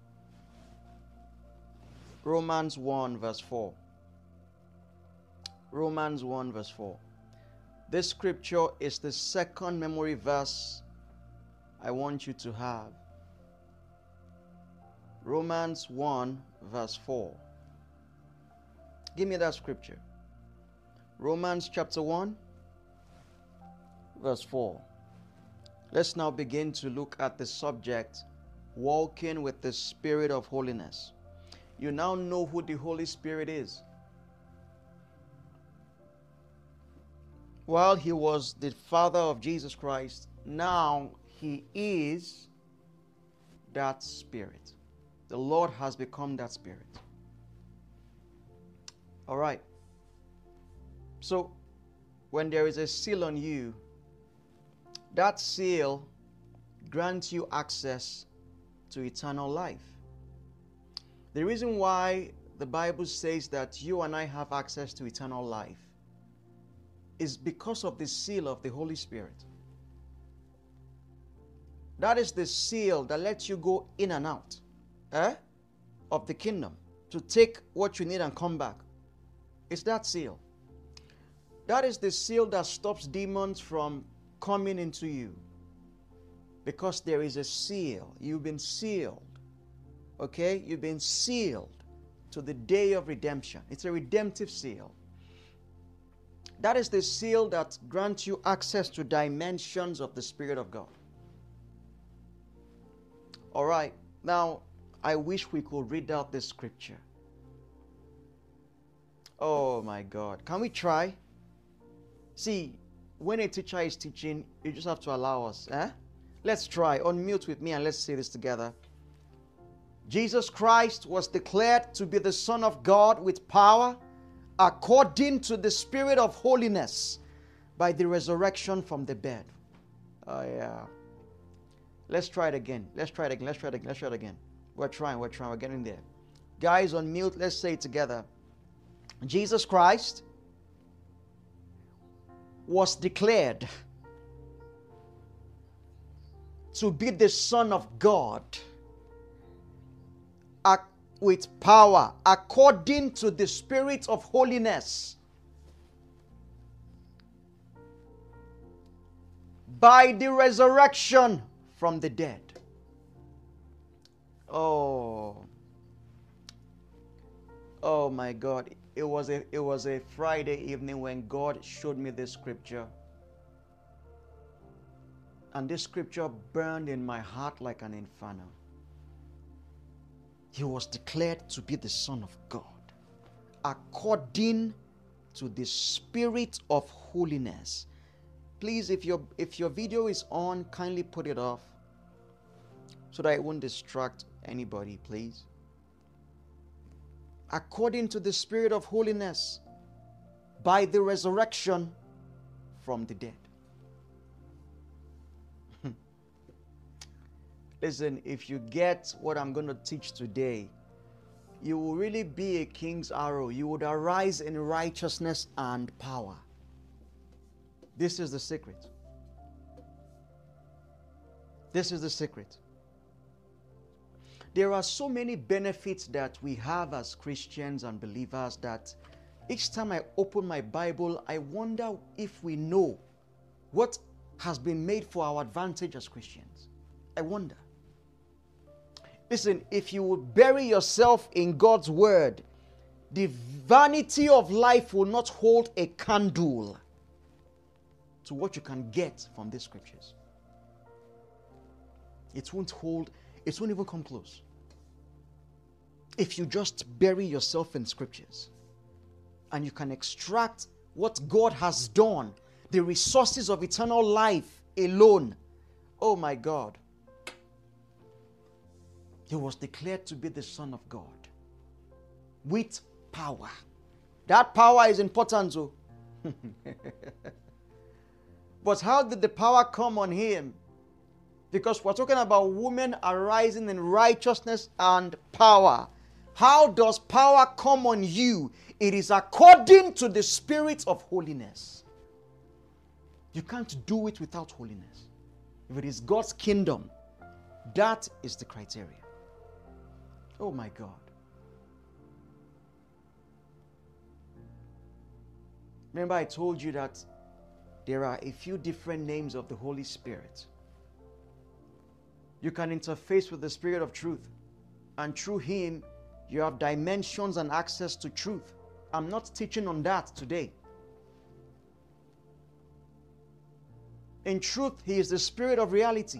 A: Romans 1 verse 4. Romans 1 verse 4. This scripture is the second memory verse I want you to have. Romans 1 verse 4. Give me that scripture. Romans chapter 1 verse 4. Let's now begin to look at the subject, walking with the Spirit of holiness. You now know who the Holy Spirit is. While he was the Father of Jesus Christ, now he is that Spirit. The Lord has become that Spirit. All right. So, when there is a seal on you, that seal grants you access to eternal life. The reason why the Bible says that you and I have access to eternal life is because of the seal of the Holy Spirit. That is the seal that lets you go in and out of the kingdom to take what you need and come back. It's that seal. That is the seal that stops demons from coming into you, because there is a seal. You've been sealed. Okay? You've been sealed to the day of redemption. It's a redemptive seal. That is the seal that grants you access to dimensions of the Spirit of God. All right. Now, I wish we could read out this scripture. Oh my God. Can we try? See, when a teacher is teaching, you just have to allow us. Let's try. Unmute with me and let's say this together. Jesus Christ was declared to be the Son of God with power according to the Spirit of holiness by the resurrection from the dead. Oh yeah. Let's try it again. Let's try it again. We're trying. We're getting there. Guys, unmute. Let's say it together. Jesus Christ was declared to be the Son of God with power according to the Spirit of holiness by the resurrection from the dead. Oh my God. It was a Friday evening when God showed me this scripture. And this scripture burned in my heart like an inferno. He was declared to be the Son of God according to the Spirit of holiness. Please, if your video is on, kindly put it off so that it won't distract anybody, please. According to the Spirit of holiness by the resurrection from the dead. Listen, if you get what I'm going to teach today, you will really be a king's arrow. You would arise in righteousness and power. This is the secret. This is the secret. There are so many benefits that we have as Christians and believers that each time I open my Bible, I wonder if we know what has been made for our advantage as Christians. I wonder. Listen, if you would bury yourself in God's word, the vanity of life will not hold a candle to what you can get from these scriptures. It won't even come close. If you just bury yourself in scriptures and you can extract what God has done, the resources of eternal life alone, oh my God. He was declared to be the Son of God with power. That power is important too. But how did the power come on him? Because we're talking about women arising in righteousness and power. How does power come on you? It is according to the Spirit of holiness. You can't do it without holiness. If it is God's kingdom, that is the criteria. Oh my God. Remember I told you that there are a few different names of the Holy Spirit. You can interface with the Spirit of truth, and through him you have dimensions and access to truth. I'm not teaching on that today. In truth, he is the Spirit of reality.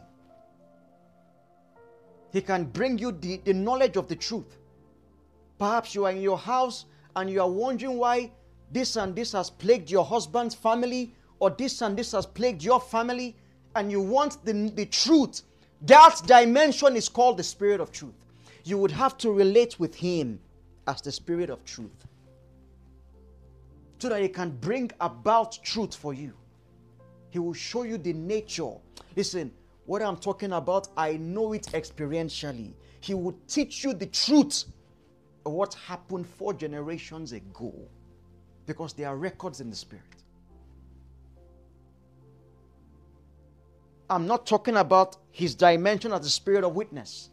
A: He can bring you the knowledge of the truth. Perhaps you are in your house and you are wondering why this and this has plagued your husband's family, or this and this has plagued your family, and you want the truth. That dimension is called the Spirit of truth. You would have to relate with him as the Spirit of truth so that he can bring about truth for you. He will show you the nature. Listen, what I'm talking about, I know it experientially. He will teach you the truth of what happened 4 generations ago, because there are records in the Spirit. I'm not talking about his dimension as the Spirit of witness.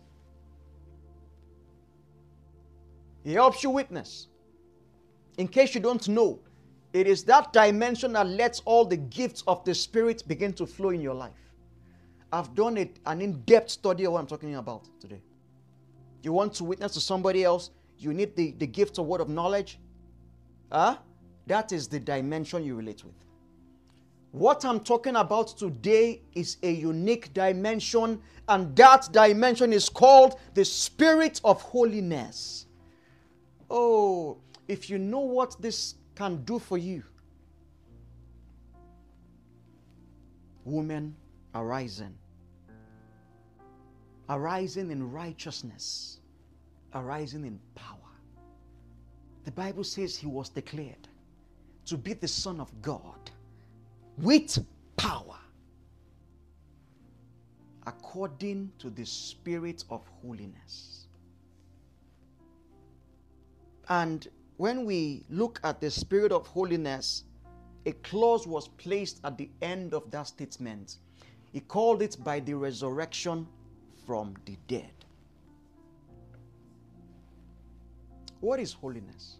A: He helps you witness. In case you don't know, it is that dimension that lets all the gifts of the Spirit begin to flow in your life. I've done an in-depth study of what I'm talking about today. You want to witness to somebody else, you need the gift of word of knowledge. That is the dimension you relate with. What I'm talking about today is a unique dimension, and that dimension is called the Spirit of holiness. Oh, if you know what this can do for you. Women arising in righteousness, arising in power. The Bible says he was declared to be the Son of God with power, according to the Spirit of holiness. And when we look at the Spirit of holiness, a clause was placed at the end of that statement. He called it by the resurrection from the dead. What is holiness?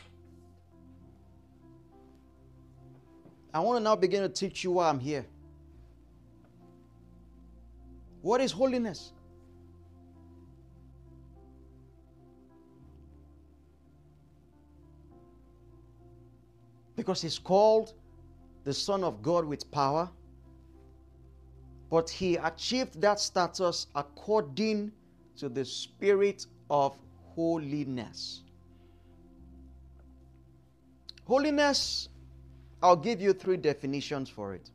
A: I want to now begin to teach you why I'm here. What is holiness? Because he's called the Son of God with power, but he achieved that status according to the spirit of holiness. Holiness, I'll give you 3 definitions for it.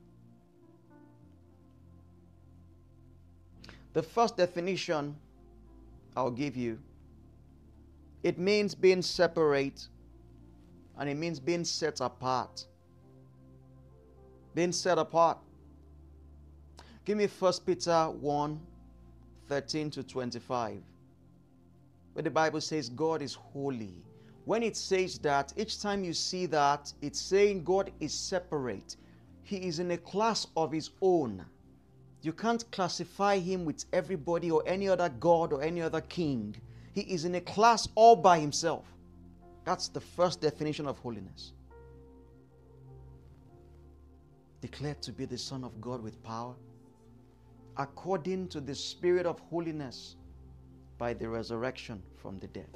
A: The first definition I'll give you, it means being separate, and it means being set apart. Being set apart. Give me 1 Peter 1, 13 to 25. Where the Bible says God is holy. When it says that, each time you see that, it's saying God is separate. He is in a class of his own. You can't classify him with everybody or any other god or any other king. He is in a class all by himself. That's the first definition of holiness. Declared to be the Son of God with power, according to the spirit of holiness, by the resurrection from the dead.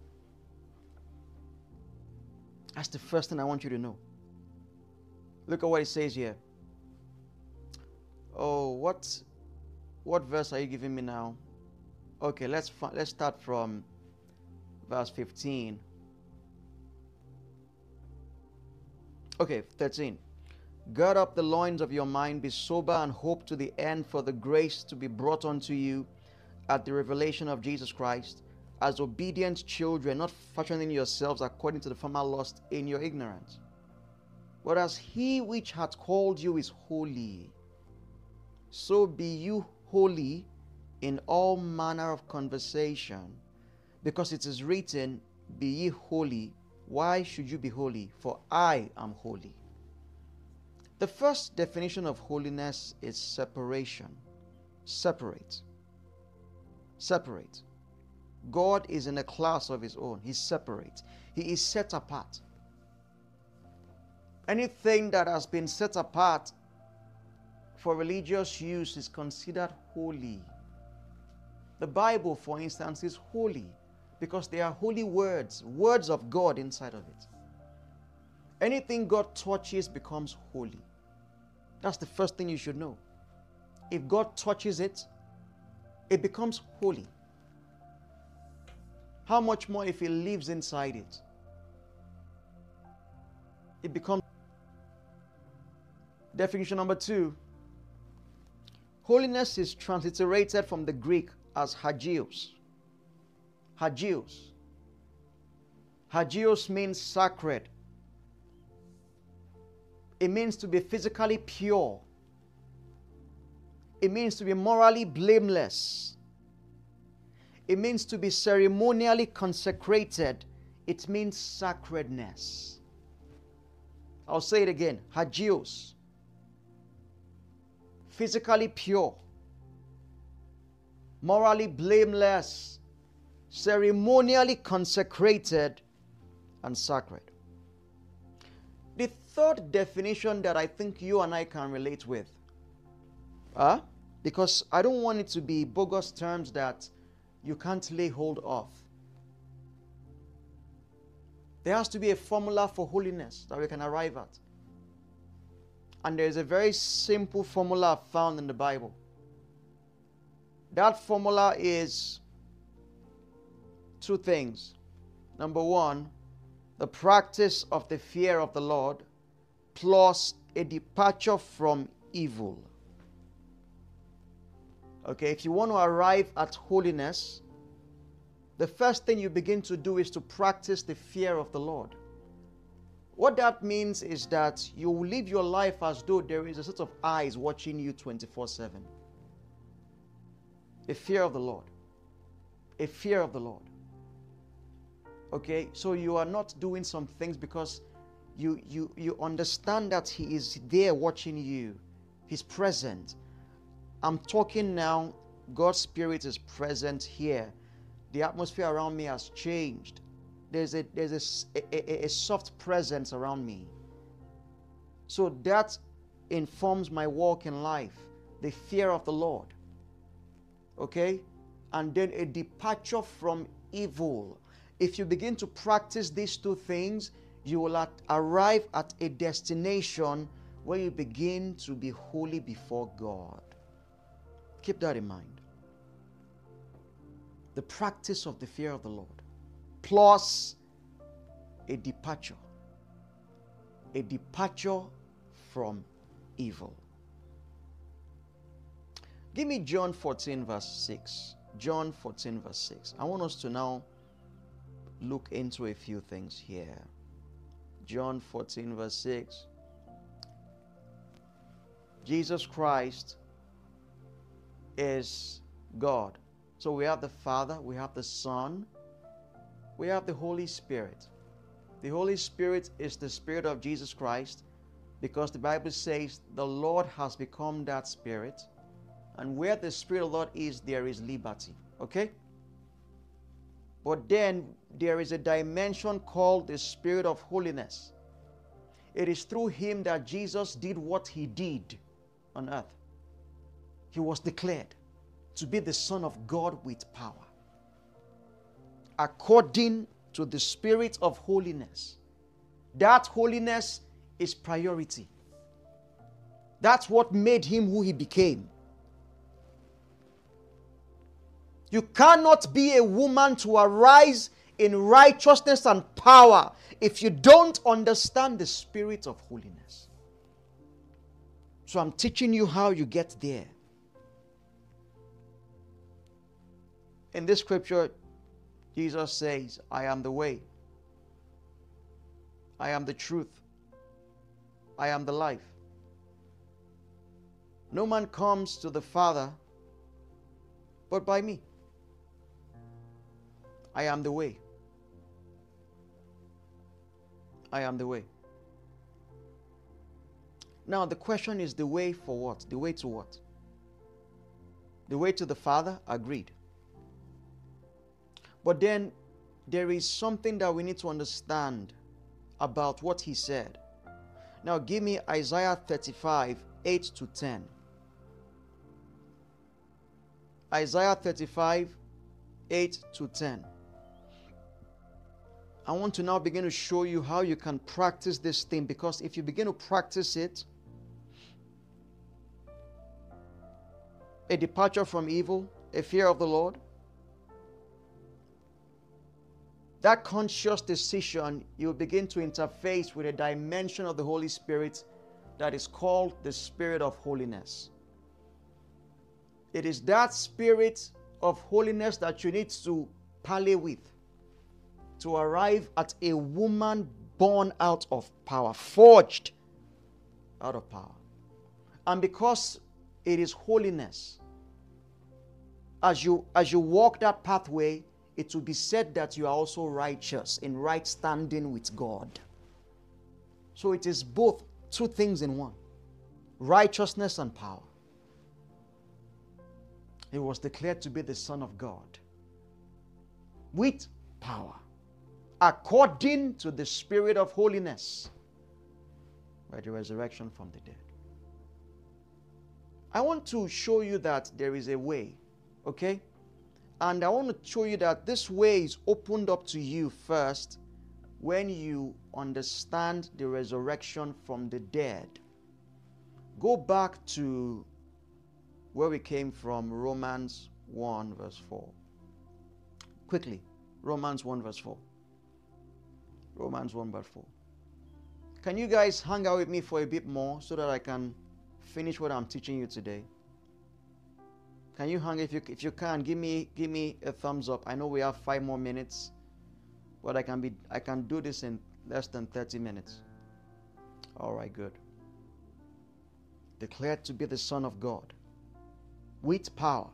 A: That's the first thing I want you to know. Look at what it says here. Oh, what verse are you giving me now? Okay, let's start from verse 15. Okay, 13. Gird up the loins of your mind, be sober, and hope to the end for the grace to be brought unto you at the revelation of Jesus Christ, as obedient children, not fashioning yourselves according to the former lust in your ignorance. Whereas he which hath called you is holy, so be you holy in all manner of conversation, because it is written, be ye holy. Why should you be holy? For I am holy. The first definition of holiness is separation. Separate. Separate. God is in a class of his own. He's separate. He is set apart. Anything that has been set apart for religious use is considered holy. The Bible, for instance, is holy because there are holy words, words of God inside of it. Anything God touches becomes holy. That's the first thing you should know. If God touches it, it becomes holy. How much more if He lives inside it? It becomes. Definition number 2. Holiness is transliterated from the Greek as hagios. Hagios. Hagios means sacred. It means to be physically pure. It means to be morally blameless. It means to be ceremonially consecrated. It means sacredness. I'll say it again. Hagios. Physically pure. Morally blameless. Ceremonially consecrated and sacred. The third definition that I think you and I can relate with, because I don't want it to be bogus terms that you can't lay hold of. There has to be a formula for holiness that we can arrive at. And there is a very simple formula found in the Bible. That formula is 2 things. Number 1, the practice of the fear of the Lord plus a departure from evil. Okay, if you want to arrive at holiness, the first thing you begin to do is to practice the fear of the Lord. What that means is that you will live your life as though there is a set of eyes watching you 24/7. A fear of the Lord. A fear of the Lord. Okay, so you are not doing some things because you understand that He is there watching you. He's present. I'm talking now, God's Spirit is present here. The atmosphere around me has changed. There's a soft presence around me. So that informs my walk in life, the fear of the Lord. Okay? And then a departure from evil. If you begin to practice these two things, you will arrive at a destination where you begin to be holy before God. Keep that in mind. The practice of the fear of the Lord, plus a departure from evil. Give me John 14 verse 6. John 14 verse 6. I want us to now look into a few things here. John 14 verse 6. Jesus Christ is God. So we have the Father, we have the Son, we have the Holy Spirit. The Holy Spirit is the Spirit of Jesus Christ, because the Bible says the Lord has become that Spirit. And where the Spirit of the Lord is, there is liberty. Okay? But then there is a dimension called the Spirit of holiness. It is through Him that Jesus did what He did on earth. He was declared to be the Son of God with power, according to the Spirit of holiness. That holiness is priority. That's what made Him who He became. You cannot be a woman to arise in righteousness and power if you don't understand the Spirit of holiness. So I'm teaching you how you get there. In this scripture, Jesus says, I am the way. I am the truth. I am the life. No man comes to the Father but by me. I am the way. I am the way. Now the question is, the way for what? The way to what? The way to the Father? Agreed. But then there is something that we need to understand about what He said. Now give me Isaiah 35, 8 to 10. Isaiah 35, 8 to 10. I want to now begin to show you how you can practice this thing, because if you begin to practice it, a departure from evil, a fear of the Lord, that conscious decision, you begin to interface with a dimension of the Holy Spirit that is called the Spirit of holiness. It is that Spirit of holiness that you need to parley with to arrive at a woman born out of power, forged out of power. And because it is holiness, as you walk that pathway, it will be said that you are also righteous, in right standing with God. So it is both, two things in one: righteousness and power. He was declared to be the Son of God with power, according to the Spirit of holiness, by the resurrection from the dead. I want to show you that there is a way, okay? And I want to show you that this way is opened up to you first when you understand the resurrection from the dead. Go back to where we came from, Romans 1 verse 4. Quickly, Romans 1 verse 4. Romans 1 verse 4. Can you guys hang out with me for a bit more so that I can finish what I'm teaching you today? Can you hang? If you can, give me a thumbs up. I know we have 5 more minutes, but I can do this in less than 30 minutes. All right, good. Declared to be the Son of God with power.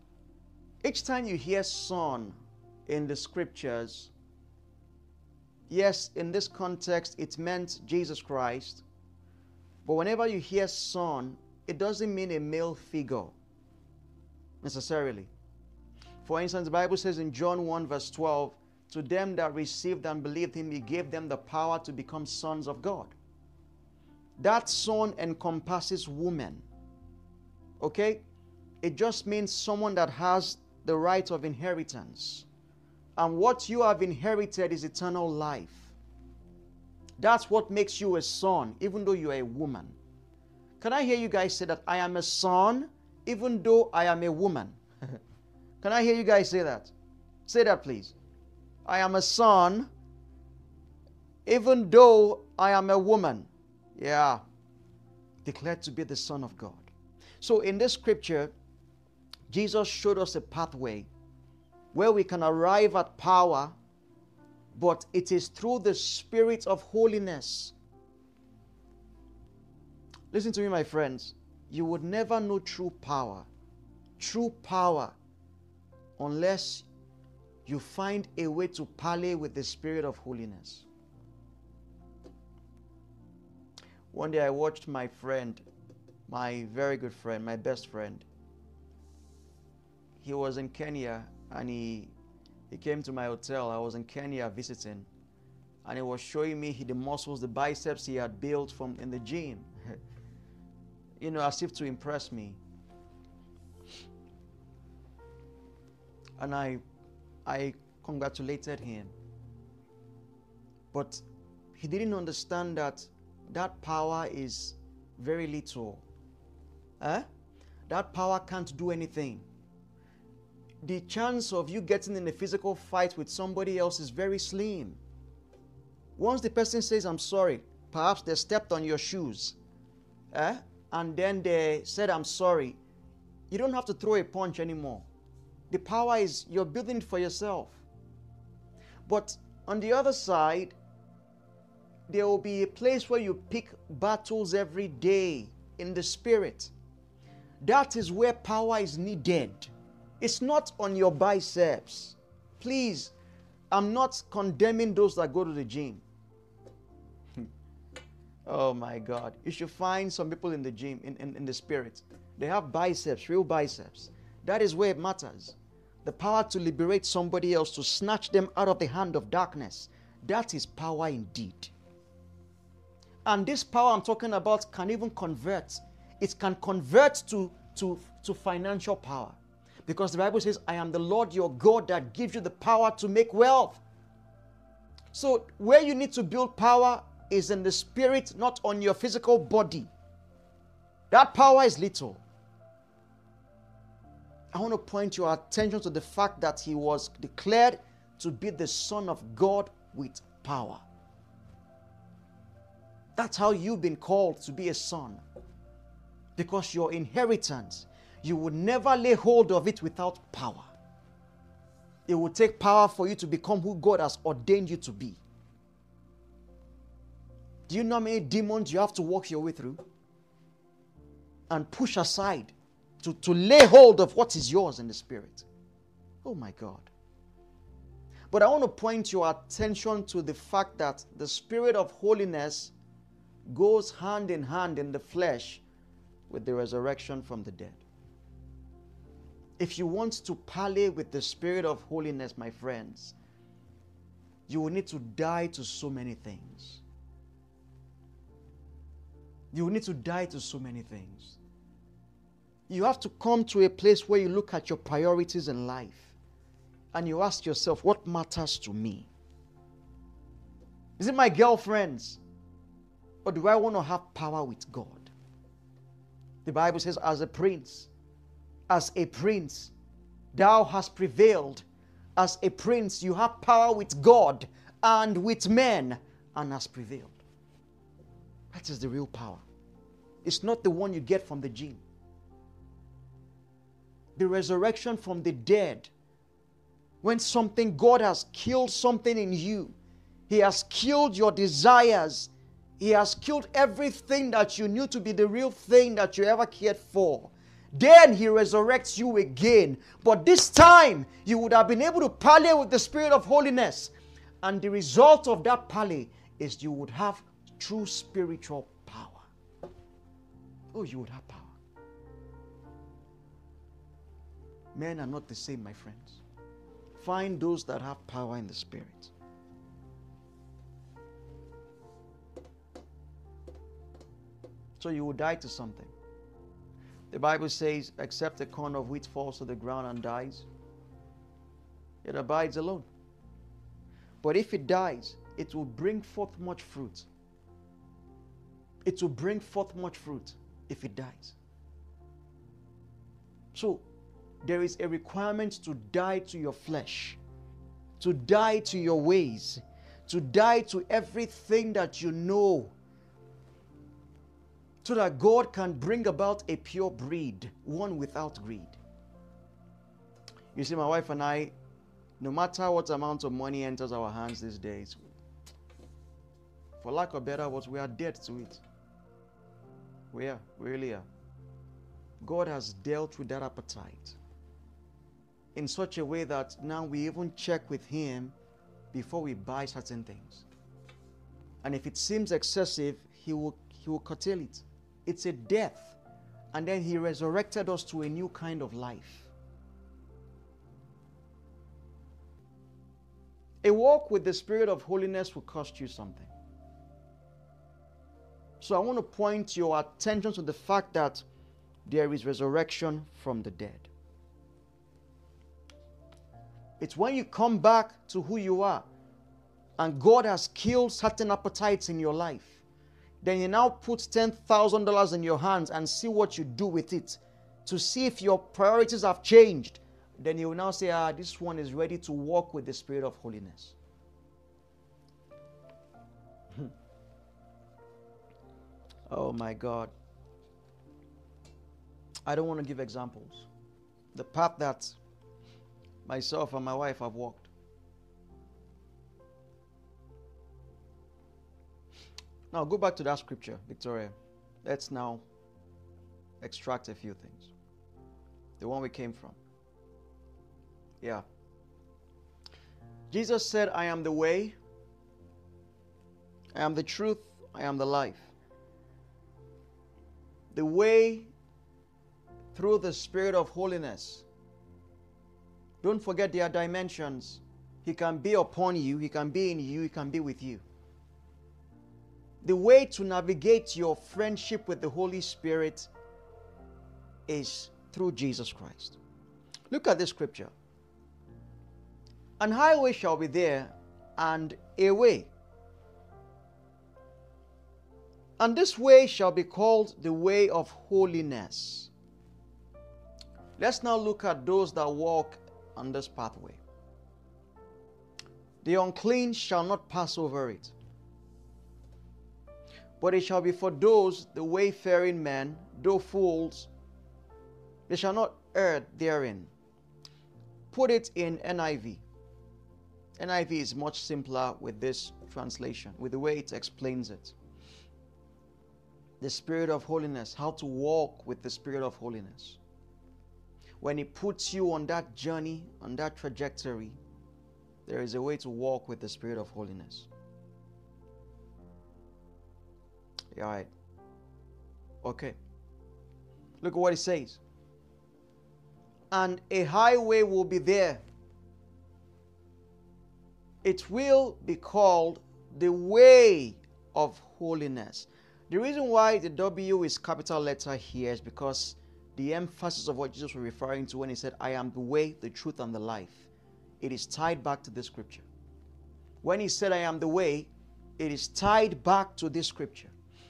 A: Each time you hear son in the scriptures, yes, in this context, it meant Jesus Christ. But whenever you hear son, it doesn't mean a male figure necessarily. For instance, the Bible says in John 1 verse 12, to them that received and believed him, he gave them the power to become sons of God. That son encompasses woman. Okay? It just means someone that has the right of inheritance. And what you have inherited is eternal life. That's what makes you a son, even though you are a woman. Can I hear you guys say that I am a son, even though I am a woman? Can I hear you guys say that? Say that, please. I am a son, even though I am a woman. Yeah. Declared to be the Son of God. So in this scripture, Jesus showed us a pathway where we can arrive at power, but it is through the Spirit of holiness. Listen to me, my friends. You would never know true power, unless you find a way to parley with the Spirit of holiness. One day I watched my friend, my very good friend, my best friend. He was in Kenya and he came to my hotel. I was in Kenya visiting, and he was showing me the muscles, the biceps he had built from in the gym. You know, as if to impress me. And I congratulated him. But he didn't understand that power is very little. That power can't do anything. The chance of you getting in a physical fight with somebody else is very slim. Once the person says, I'm sorry, perhaps they stepped on your shoes, and then they said, I'm sorry, you don't have to throw a punch anymore. The power is, you're building it for yourself. But on the other side, there will be a place where you pick battles every day in the Spirit. That is where power is needed. It's not on your biceps. Please, I'm not condemning those that go to the gym. Oh my God. You should find some people in the gym, in the Spirit. They have biceps, real biceps. That is where it matters. The power to liberate somebody else, to snatch them out of the hand of darkness. That is power indeed. And this power I'm talking about can even convert. It can convert to financial power. Because the Bible says, I am the Lord your God that gives you the power to make wealth. So where you need to build power is in the Spirit, not on your physical body. That power is little. I want to point your attention to the fact that he was declared to be the Son of God with power. That's how you've been called to be a son. Because your inheritance, you will never lay hold of it without power. It will take power for you to become who God has ordained you to be. Do you know how many demons you have to walk your way through? And push aside to lay hold of what is yours in the Spirit. Oh my God. But I want to point your attention to the fact that the Spirit of holiness goes hand in hand in the flesh with the resurrection from the dead. If you want to parley with the Spirit of holiness, my friends, you will need to die to so many things. You will need to die to so many things. You have to come to a place where you look at your priorities in life and you ask yourself, what matters to me? Is it my girlfriends? Or do I want to have power with God? The Bible says, as a prince, thou hast prevailed. As a prince, you have power with God and with men, and hast prevailed. That is the real power. It's not the one you get from the gym. The resurrection from the dead. When God has killed something in you, He has killed your desires. He has killed everything that you knew to be the real thing that you ever cared for. Then He resurrects you again. But this time, you would have been able to parley with the Spirit of holiness And the result of that pally is you would have true spiritual power. Oh, you would have power. Men are not the same, my friends. Find those that have power in the Spirit. So you will die to something. The Bible says, except a corn of wheat falls to the ground and dies, it abides alone. But if it dies, it will bring forth much fruit. It will bring forth much fruit if it dies. So, there is a requirement to die to your flesh, to die to your ways, to die to everything that you know, so that God can bring about a pure breed, one without greed. You see, my wife and I, no matter what amount of money enters our hands these days, for lack of better words, we are dead to it. We really are. God has dealt with that appetite in such a way that now we even check with Him before we buy certain things. And if it seems excessive, He will curtail it. It's a death. And then He resurrected us to a new kind of life. A walk with the Spirit of holiness will cost you something. So I want to point your attention to the fact that there is resurrection from the dead. It's when you come back to who you are and God has killed certain appetites in your life, then you now put $10,000 in your hands and see what you do with it to see if your priorities have changed. Then you will now say, this one is ready to walk with the Spirit of holiness. Oh my God. I don't want to give examples. The path that myself and my wife have walked. Now go back to that scripture, Victoria. Let's now extract a few things. The one we came from. Yeah. Jesus said, I am the way, I am the truth, I am the life. The way through the Spirit of holiness. Don't forget there are dimensions. He can be upon you, He can be in you, He can be with you. The way to navigate your friendship with the Holy Spirit is through Jesus Christ. Look at this scripture. An highway shall be there, and a way. And this way shall be called the way of holiness. Let's now look at those that walk on this pathway. The unclean shall not pass over it, but it shall be for those, the wayfaring men, though fools, they shall not err therein. Put it in NIV. NIV is much simpler with this translation, with the way it explains it. The Spirit of holiness, how to walk with the Spirit of holiness. When He puts you on that journey, on that trajectory, there is a way to walk with the Spirit of holiness. All right. Okay. Look at what it says. And a highway will be there. It will be called the way of holiness. The reason why the W is capital letter here is because the emphasis of what Jesus was referring to when He said, I am the way, the truth, and the life. It is tied back to this scripture. When He said, I am the way, it is tied back to this scripture.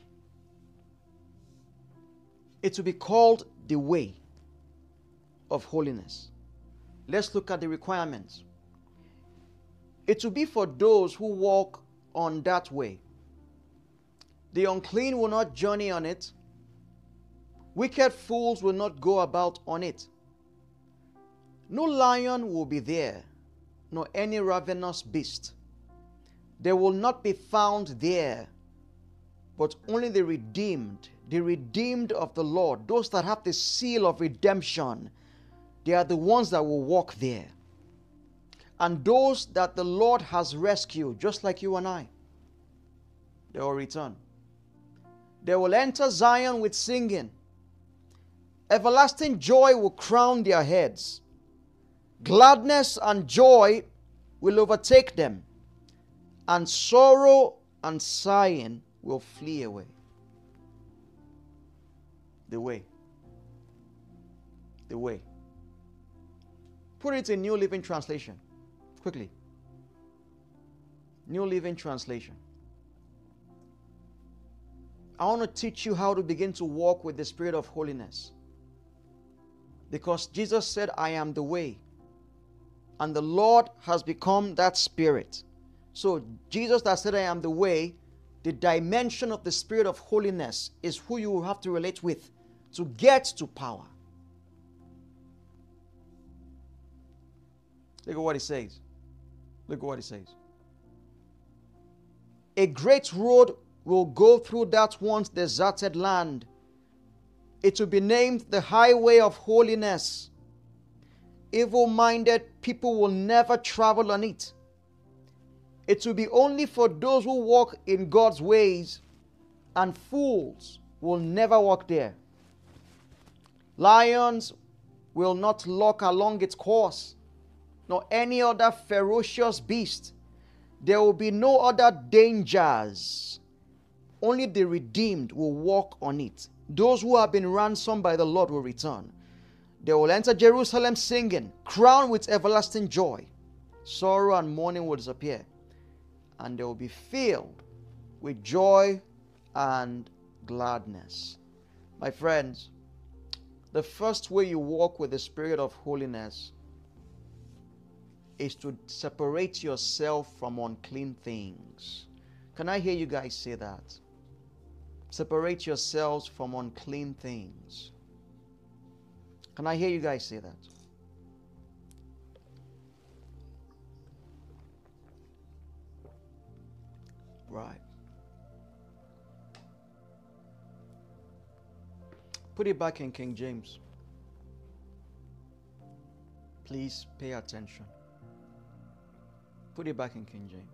A: It will be called the way of holiness. Let's look at the requirements. It will be for those who walk on that way. The unclean will not journey on it. Wicked fools will not go about on it. No lion will be there, nor any ravenous beast. They will not be found there, but only the redeemed of the Lord, those that have the seal of redemption. They are the ones that will walk there. And those that the Lord has rescued, just like you and I, they will return. They will enter Zion with singing. Everlasting joy will crown their heads. Gladness and joy will overtake them, and sorrow and sighing will flee away. The way. The way. Put it in New Living Translation. Quickly. New Living Translation. I want to teach you how to begin to walk with the Spirit of holiness. Because Jesus said, I am the way. And the Lord has become that Spirit. So Jesus that said, I am the way, the dimension of the Spirit of holiness is who you will have to relate with to get to power. Look at what he says. Look at what he says. A great road will go through that once deserted land. It will be named the highway of holiness. Evil-minded people will never travel on it. It will be only for those who walk in God's ways, and fools will never walk there. Lions will not lurk along its course, nor any other ferocious beast. There will be no other dangers. Only the redeemed will walk on it. Those who have been ransomed by the Lord will return. They will enter Jerusalem singing, crowned with everlasting joy. Sorrow and mourning will disappear, and they will be filled with joy and gladness. My friends, the first way you walk with the Spirit of holiness is to separate yourself from unclean things. Can I hear you guys say that? Separate yourselves from unclean things. Can I hear you guys say that? Right. Put it back in King James. Please pay attention. Put it back in King James.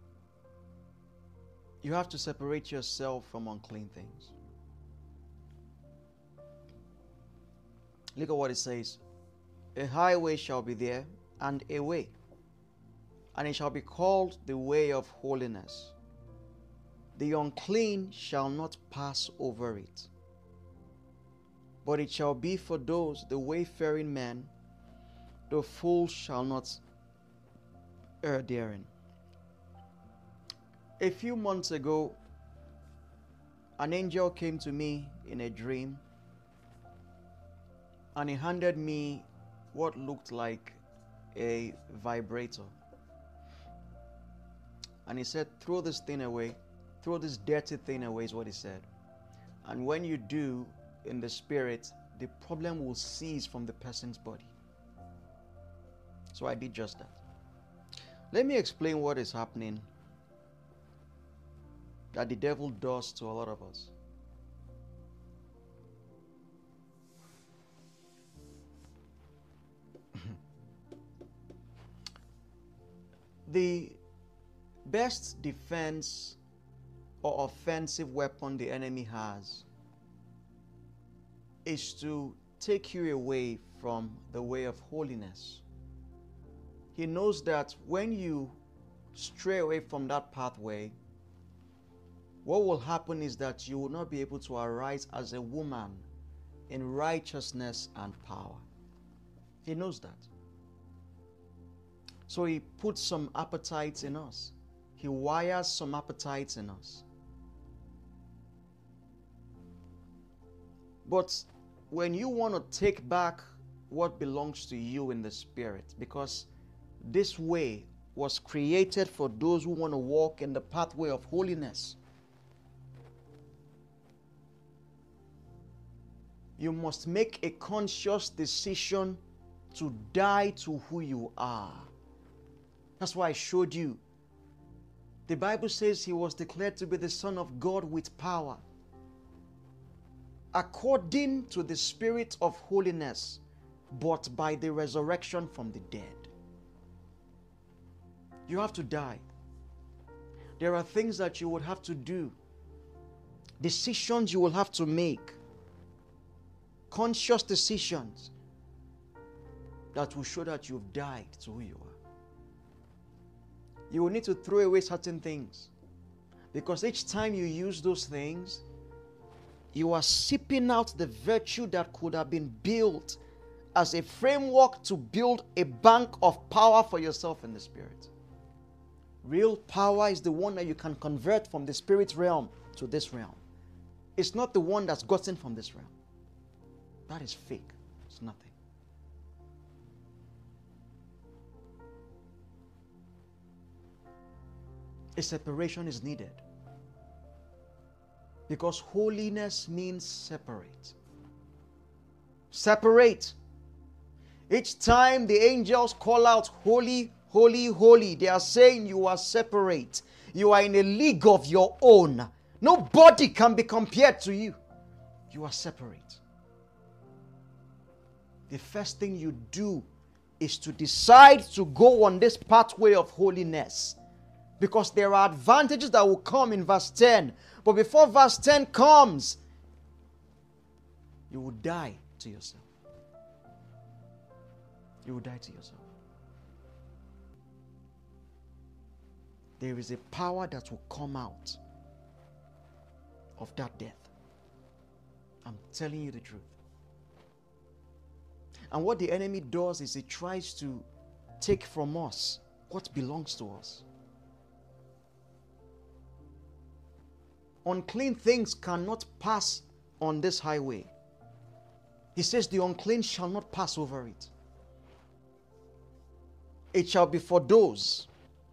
A: You have to separate yourself from unclean things. Look at what it says. A highway shall be there, and a way, and it shall be called the way of holiness. The unclean shall not pass over it, but it shall be for those, the wayfaring men. The fool shall not err therein. A few months ago, an angel came to me in a dream, and he handed me what looked like a vibrator. And he said, throw this thing away. Throw this dirty thing away, is what he said. And when you do, in the spirit, the problem will cease from the person's body. So I did just that. Let me explain what is happening that the devil does to a lot of us. The best defense or offensive weapon the enemy has is to take you away from the way of holiness. He knows that when you stray away from that pathway, what will happen is that you will not be able to arise as a woman in righteousness and power. He knows that. So he puts some appetites in us. He wires some appetites in us. But when you want to take back what belongs to you in the spirit, because this way was created for those who want to walk in the pathway of holiness, you must make a conscious decision to die to who you are. That's why I showed you. The Bible says he was declared to be the Son of God with power, according to the Spirit of holiness, but by the resurrection from the dead. You have to die. There are things that you would have to do, decisions you will have to make, conscious decisions that will show that you've died to who you are. You will need to throw away certain things, because each time you use those things, you are sipping out the virtue that could have been built as a framework to build a bank of power for yourself in the spirit. Real power is the one that you can convert from the spirit realm to this realm. It's not the one that's gotten from this realm. That is fake. It's nothing. A separation is needed, because holiness means separate. Separate. Each time the angels call out, holy, holy, holy, they are saying you are separate. You are in a league of your own. Nobody can be compared to you. You are separate. The first thing you do is to decide to go on this pathway of holiness, because there are advantages that will come in verse 10. But before verse 10 comes, you will die to yourself. You will die to yourself. There is a power that will come out of that death. I'm telling you the truth. And what the enemy does is he tries to take from us what belongs to us. Unclean things cannot pass on this highway. He says the unclean shall not pass over it. It shall be for those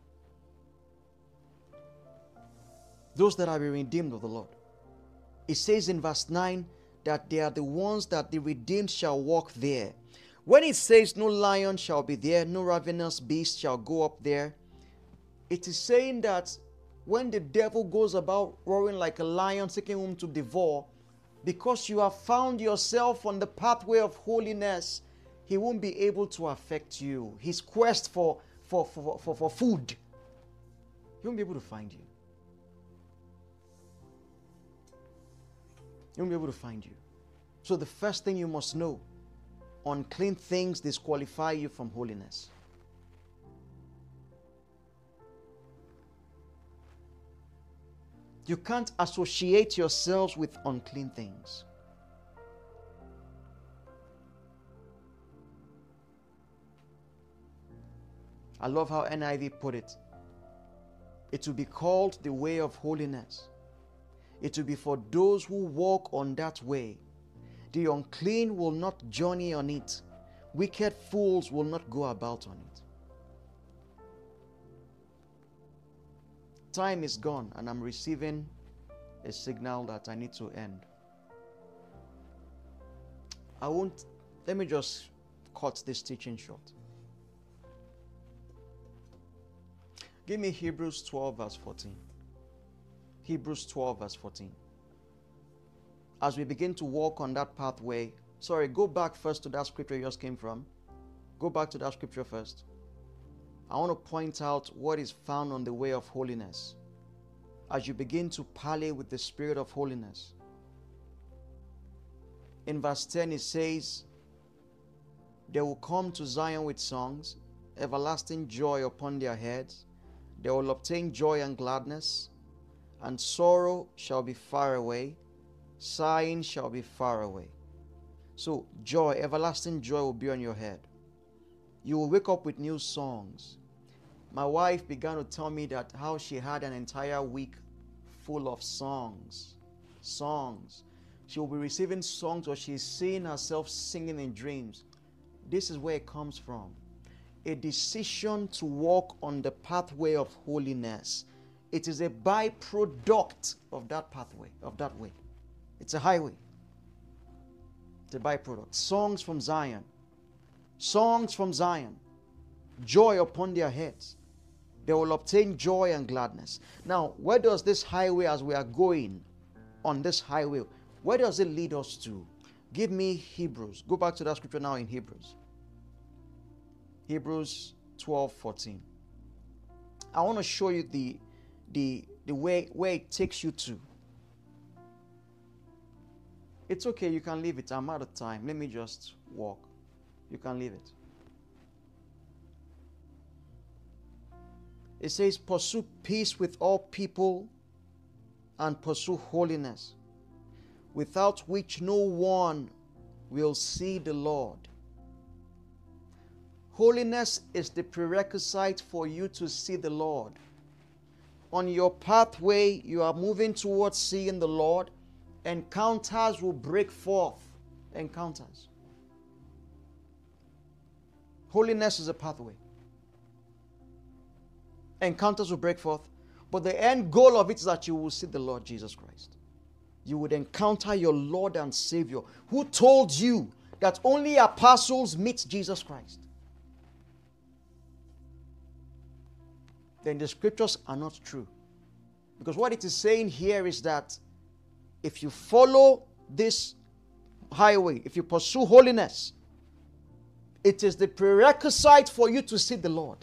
A: that are redeemed of the Lord. It says in verse 9 that they are the ones that the redeemed shall walk there. When it says no lion shall be there, no ravenous beast shall go up there, it is saying that when the devil goes about roaring like a lion seeking whom to devour, because you have found yourself on the pathway of holiness, he won't be able to affect you. His quest for food, he won't be able to find you. He won't be able to find you. So the first thing you must know, unclean things disqualify you from holiness. You can't associate yourselves with unclean things. I love how NIV put it. It will be called the way of holiness. It will be for those who walk on that way. The unclean will not journey on it. Wicked fools will not go about on it. Time is gone, and I'm receiving a signal that I need to end. Let me just cut this teaching short. Give me Hebrews 12 verse 14. Hebrews 12 verse 14. As we begin to walk on that pathway, go back first to that scripture you just came from. Go back to that scripture first. I want to point out what is found on the way of holiness as you begin to parley with the spirit of holiness. In verse 10 it says, they will come to Zion with songs, everlasting joy upon their heads. They will obtain joy and gladness, and sorrow shall be far away, sighing shall be far away. So joy, everlasting joy will be on your head. You will wake up with new songs. My wife began to tell me that how she had an entire week full of songs. She will be receiving songs, or she's seeing herself singing in dreams. This is where it comes from. A decision to walk on the pathway of holiness. It is a byproduct of that pathway, of that way. It's a highway. It's a byproduct. Songs from Zion. Songs from Zion. Joy upon their heads. They will obtain joy and gladness. Now, where does this highway, as we are going on this highway, where does it lead us to? Give me Hebrews. Go back to that scripture now in Hebrews. Hebrews 12:14. I want to show you the way where it takes you to. It's okay, you can leave it. I'm out of time. Let me just walk. You can leave it. It says, pursue peace with all people and pursue holiness, without which no one will see the Lord. Holiness is the prerequisite for you to see the Lord. On your pathway, you are moving towards seeing the Lord. Encounters will break forth. Encounters. Holiness is a pathway. Encounters will break forth. But the end goal of it is that you will see the Lord Jesus Christ. You would encounter your Lord and Savior, who told you that only apostles meet Jesus Christ. Then the scriptures are not true. Because what it is saying here is that if you follow this highway, if you pursue holiness, it is the prerequisite for you to see the Lord.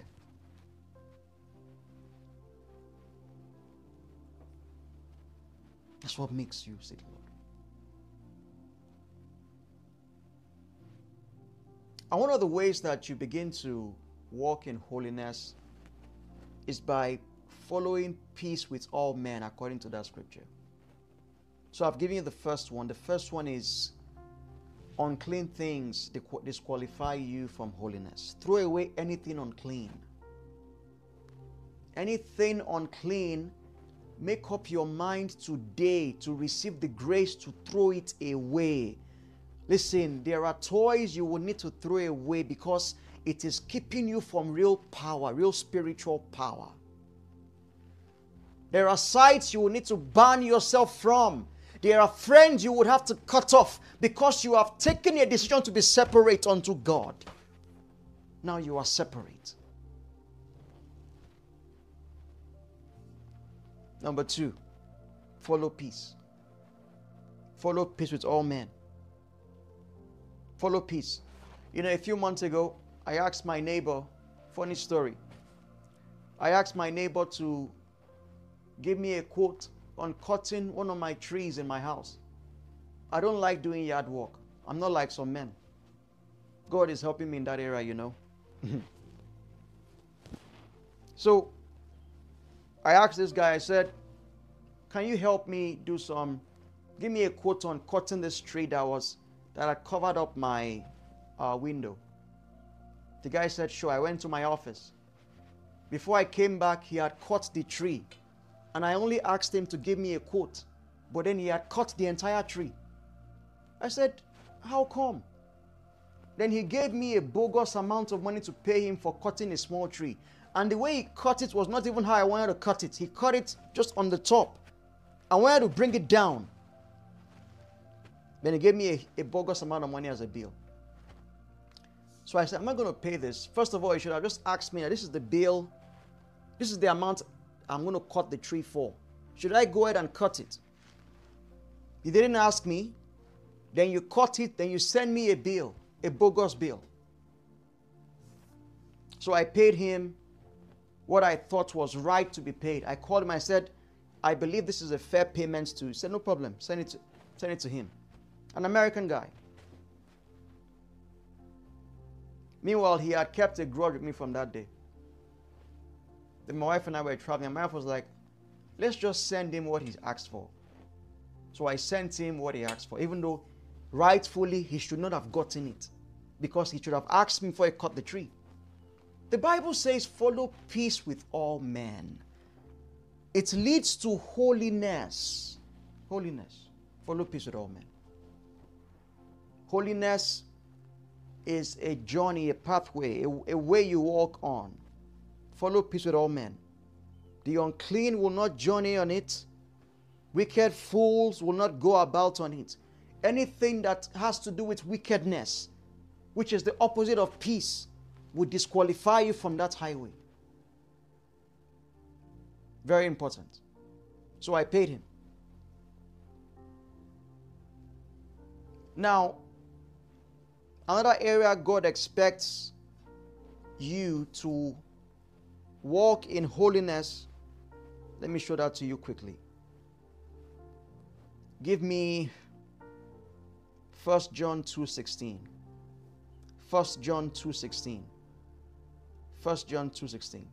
A: That's what makes you see the Lord. And one of the ways that you begin to walk in holiness is by following peace with all men, according to that scripture. So I've given you the first one. The first one is unclean things disqualify you from holiness. Throw away anything unclean. Anything unclean, make up your mind today to receive the grace to throw it away. Listen, there are toys you will need to throw away because it is keeping you from real power, real spiritual power. There are sites you will need to ban yourself from. There are friends you would have to cut off because you have taken a decision to be separate unto God. Now you are separate. Number 2, follow peace. Follow peace with all men. Follow peace. You know, a few months ago, I asked my neighbor, funny story. I asked my neighbor to give me a quote on cutting one of my trees in my house. I don't like doing yard work. I'm not like some men. God is helping me in that area, you know. So I asked this guy, I said, can you help me give me a quote on cutting this tree that had covered up my window. The guy said, sure. I went to my office. Before I came back, he had cut the tree. And I only asked him to give me a quote. But then he had cut the entire tree. I said, how come? Then he gave me a bogus amount of money to pay him for cutting a small tree. And the way he cut it was not even how I wanted to cut it. He cut it just on the top. I wanted to bring it down. Then he gave me a bogus amount of money as a bill. So I said, I'm not going to pay this. First of all, you should have just asked me, this is the bill. This is the amount I'm going to cut the tree for. Should I go ahead and cut it? You didn't ask me. Then you cut it. Then you send me a bill, a bogus bill. So I paid him what I thought was right to be paid. I called him. I said, I believe this is a fair payment to you. He said, no problem. Send it to him. An American guy. Meanwhile, he had kept a grudge with me from that day. Then my wife and I were traveling, and my wife was like, let's just send him what he's asked for. So I sent him what he asked for, even though rightfully he should not have gotten it, because he should have asked me before he cut the tree. The Bible says, follow peace with all men. It leads to holiness. Holiness. Follow peace with all men. Holiness is a journey, a pathway, a way you walk on. Follow peace with all men. The unclean will not journey on it. Wicked fools will not go about on it. Anything that has to do with wickedness, which is the opposite of peace, would disqualify you from that highway. Very important. So I paid him. Now, another area God expects you to walk in holiness, let me show that to you quickly. Give me 1 John 2:16. 1 John 2:16. 1 John 2:16.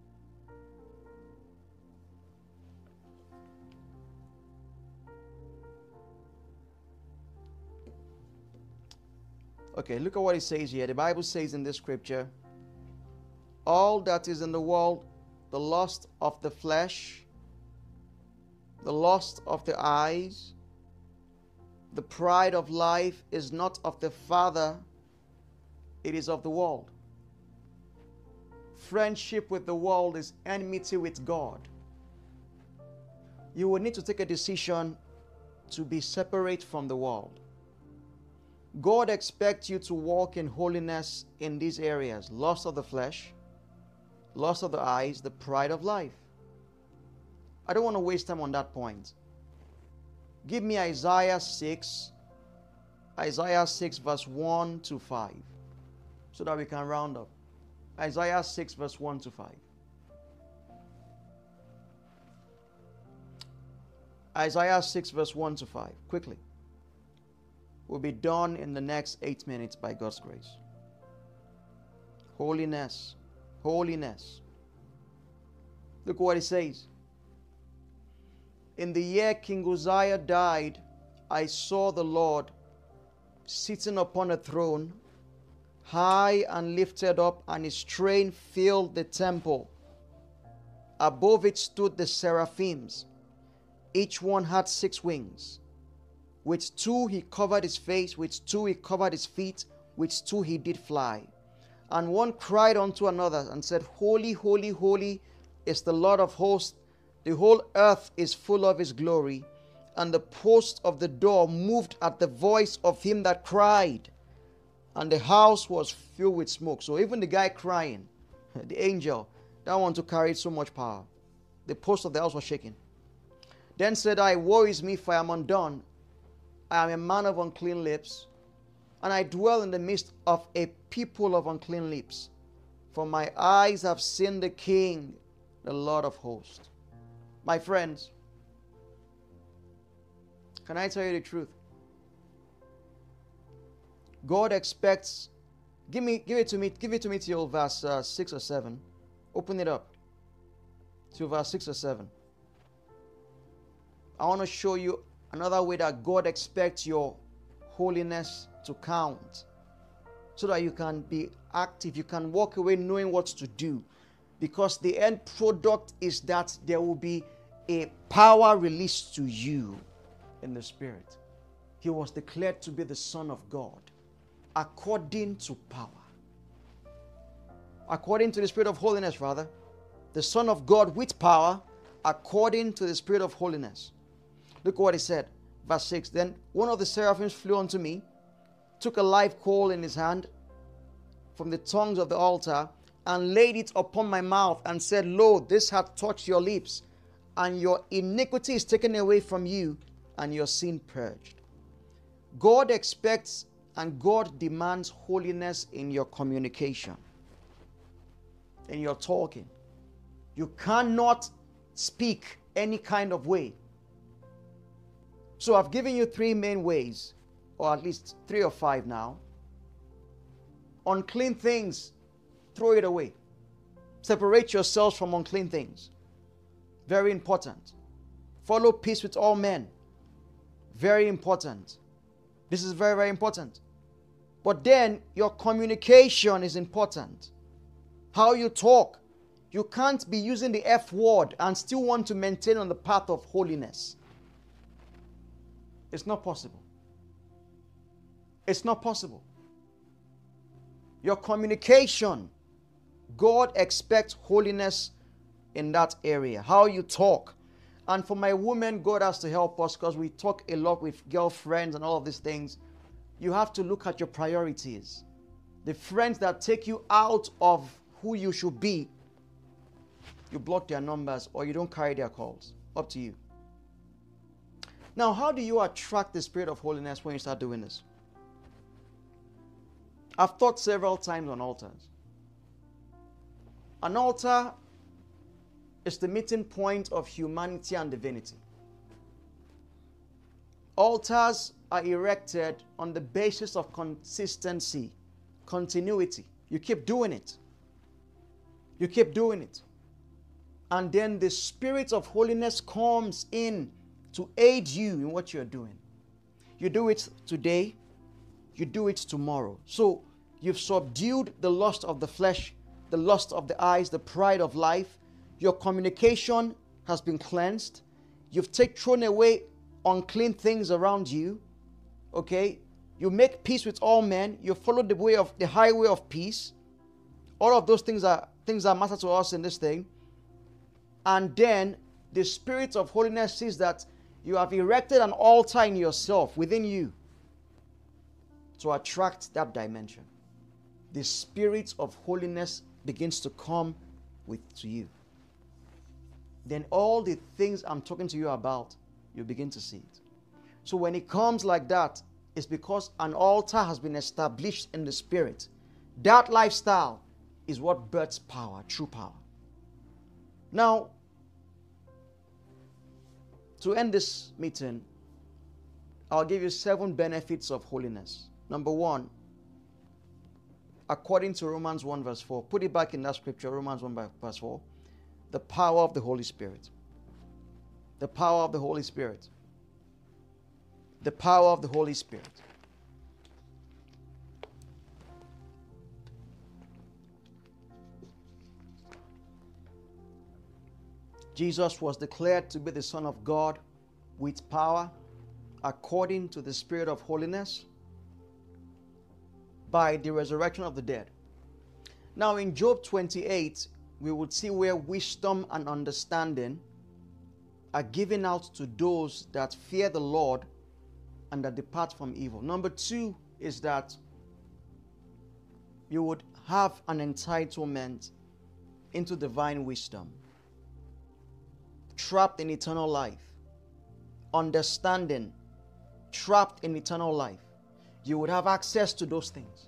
A: Okay, look at what it says here. The Bible says in this scripture, all that is in the world, the lust of the flesh, the lust of the eyes, the pride of life is not of the Father, it is of the world. Friendship with the world is enmity with God. You will need to take a decision to be separate from the world. God expects you to walk in holiness in these areas: lust of the flesh, lust of the eyes, the pride of life. I don't want to waste time on that point. Give me Isaiah 6 verse 1 to 5, so that we can round up. Isaiah 6 verse 1 to 5. Isaiah 6 verse 1 to 5. Quickly. We'll be done in the next 8 minutes by God's grace. Holiness. Holiness. Look what it says. In the year King Uzziah died, I saw the Lord sitting upon a throne, high and lifted up, and his train filled the temple. Above it stood the seraphims. Each one had 6 wings. With 2 he covered his face, with 2 he covered his feet, with 2 he did fly. And one cried unto another and said, Holy, holy, holy is the Lord of hosts. The whole earth is full of his glory. And the post of the door moved at the voice of him that cried. And the house was filled with smoke. So even the guy crying, the angel, that one to carry so much power. The post of the house was shaking. Then said I, Woe is me, for I am undone. I am a man of unclean lips, and I dwell in the midst of a people of unclean lips. For my eyes have seen the King, the Lord of hosts. My friends, can I tell you the truth? God expects, give it to me till verse 6 or 7. Open it up to verse 6 or 7. I want to show you another way that God expects your holiness to count, so that you can be active, you can walk away knowing what to do, because the end product is that there will be a power released to you in the Spirit. He was declared to be the Son of God according to power, according to the Spirit of holiness, rather, the Son of God with power according to the Spirit of holiness. Look what he said, verse 6. Then one of the seraphims flew unto me, took a live coal in his hand from the tongues of the altar, and laid it upon my mouth, and said, Lo, this hath touched your lips, and your iniquity is taken away from you, and your sin purged. God expects and God demands holiness in your communication, in your talking. You cannot speak any kind of way. So I've given you 3 main ways, or at least 3 or 5 now. Unclean things, throw it away. Separate yourselves from unclean things. Very important. Follow peace with all men. Very important. This is very, very important. But then your communication is important. How you talk. You can't be using the F word and still want to maintain on the path of holiness. It's not possible. It's not possible. Your communication, God expects holiness in that area. How you talk. And for my women, God has to help us, because we talk a lot with girlfriends and all of these things. You have to look at your priorities. The friends that take you out of who you should be, you block their numbers or you don't carry their calls. Up to you. Now, how do you attract the Spirit of holiness when you start doing this? I've taught several times on altars. An altar is the meeting point of humanity and divinity. Altars are erected on the basis of consistency, continuity. You keep doing it. You keep doing it. And then the Spirit of holiness comes in to aid you in what you're doing. You do it today, you do it tomorrow. So you've subdued the lust of the flesh, the lust of the eyes, the pride of life. Your communication has been cleansed. You've thrown away unclean things around you. Okay? You make peace with all men. You follow the highway of peace. All of those things are things that matter to us in this thing. And then the Spirit of holiness sees that you have erected an altar in yourself, within you, to attract that dimension. The Spirit of holiness begins to come to you. Then all the things I'm talking to you about, you begin to see it. So when it comes like that, it's because an altar has been established in the Spirit. That lifestyle is what births power, true power. Now, to end this meeting, I'll give you 7 benefits of holiness. Number 1, according to Romans 1 verse 4, put it back in that scripture, Romans 1 verse 4, the power of the Holy Spirit. The power of the Holy Spirit. The power of the Holy Spirit. Jesus was declared to be the Son of God with power according to the Spirit of holiness by the resurrection of the dead. Now in Job 28, we would see where wisdom and understanding are given out to those that fear the Lord and that depart from evil. Number 2 is that you would have an entitlement into divine wisdom, trapped in eternal life. Understanding, trapped in eternal life. You would have access to those things.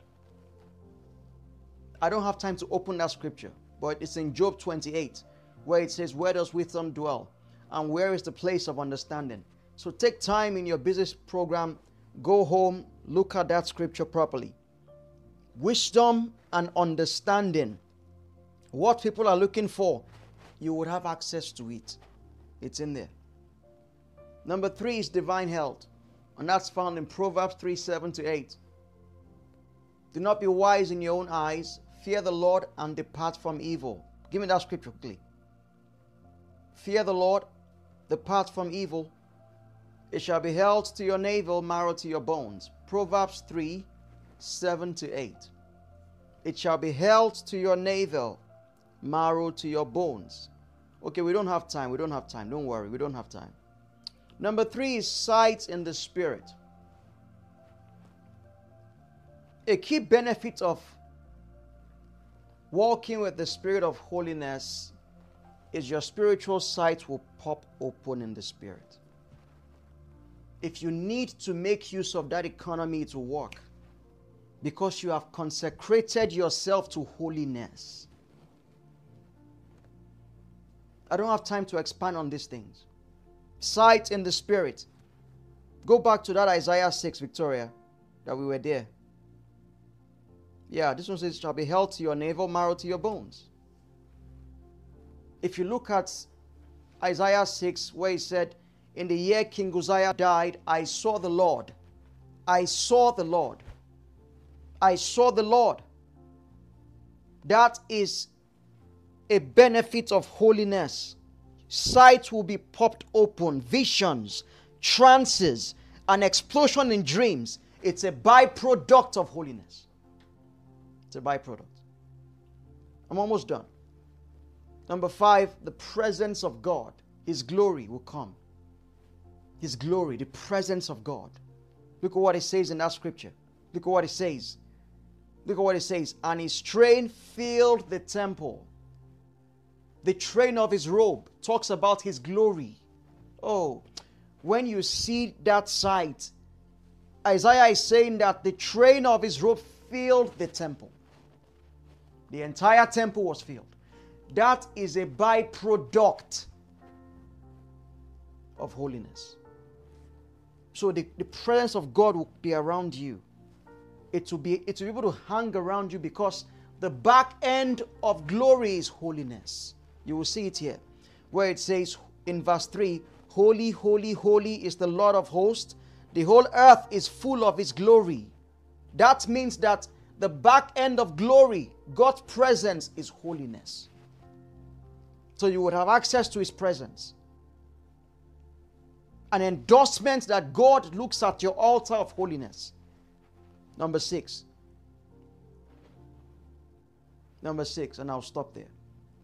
A: I don't have time to open that scripture, but it's in Job 28, where it says, where does wisdom dwell? And where is the place of understanding? So take time in your business program, go home, look at that scripture properly. Wisdom and understanding, what people are looking for, you would have access to it. It's in there. Number 3 is divine health. And that's found in Proverbs 3:7-8. Do not be wise in your own eyes. Fear the Lord and depart from evil. Give me that scripture quickly. Fear the Lord, depart from evil. It shall be health to your navel, marrow to your bones. Proverbs 3:7-8. It shall be health to your navel, marrow to your bones. Okay, we don't have time. Don't worry, we don't have time. Number 3 is sight in the Spirit. A key benefit of walking with the Spirit of holiness is your spiritual sight will pop open in the Spirit. If you need to make use of that economy to work, because you have consecrated yourself to holiness. I don't have time to expand on these things. Sight in the Spirit. Go back to that Isaiah 6, Victoria, that we were there. Yeah, this one says, shall be health to your navel, marrow to your bones. If you look at Isaiah 6, where he said, in the year King Uzziah died, I saw the Lord. I saw the Lord. I saw the Lord. That is a benefit of holiness. Sight will be popped open, visions, trances, an explosion in dreams. It's a byproduct of holiness. It's a byproduct. I'm almost done. Number 5, the presence of God. His glory will come. His glory, the presence of God. Look at what it says in that scripture. Look at what it says. Look at what it says. And his train filled the temple. The train of his robe talks about his glory. Oh, when you see that sight, Isaiah is saying that the train of his robe filled the temple. The entire temple was filled. That is a byproduct of holiness. So the presence of God will be around you. It will be able to hang around you because the back end of glory is holiness. You will see it here, where it says in verse 3, Holy, holy, holy is the Lord of hosts. The whole earth is full of his glory. That means that the back end of glory, God's presence, is holiness. So you would have access to his presence. An endorsement that God looks at your altar of holiness. Number 6, and I'll stop there.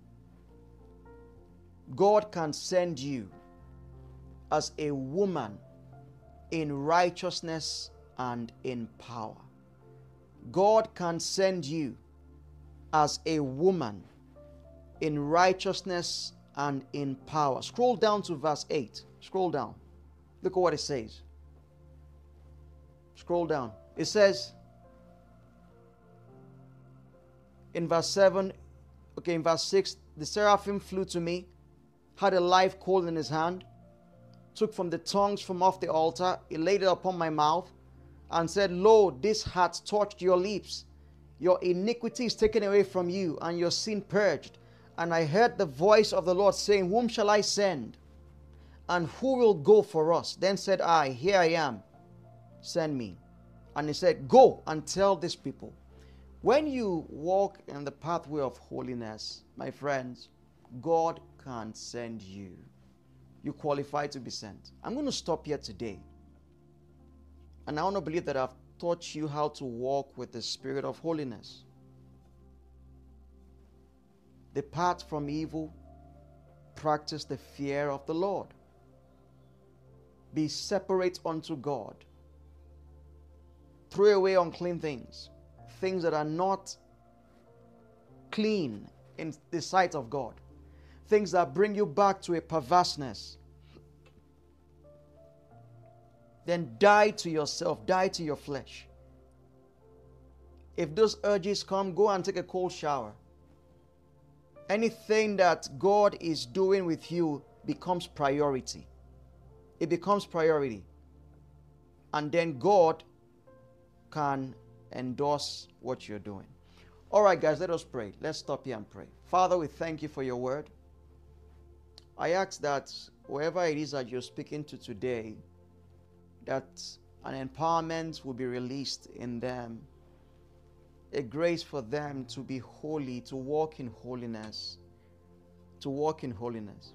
A: God can send you as a woman in righteousness and in power. God can send you as a woman in righteousness and in power. Scroll down to verse 8. Scroll down. Look at what it says. Scroll down. It says in verse 7, in verse 6, the seraphim flew to me, had a live coal in his hand, took from the tongues from off the altar, he laid it upon my mouth, and said, Lo, this hath touched your lips. Your iniquity is taken away from you, and your sin purged. And I heard the voice of the Lord saying, Whom shall I send? And who will go for us? Then said I, Here I am, send me. And he said, Go and tell these people. When you walk in the pathway of holiness, my friends, God can send you. You qualify to be sent. I'm going to stop here today. And I want to believe that I've taught you how to walk with the spirit of holiness. Depart from evil. Practice the fear of the Lord. Be separate unto God. Throw away unclean things. Things that are not clean in the sight of God. Things that bring you back to a perverseness. Then die to yourself, die to your flesh. If those urges come, go and take a cold shower. Anything that God is doing with you becomes priority. It becomes priority. And then God can endorse what you're doing. All right, guys, let us pray. Let's stop here and pray. Father, we thank you for your word. I ask that whoever it is that you're speaking to today, that an empowerment will be released in them, a grace for them to be holy, to walk in holiness, to walk in holiness.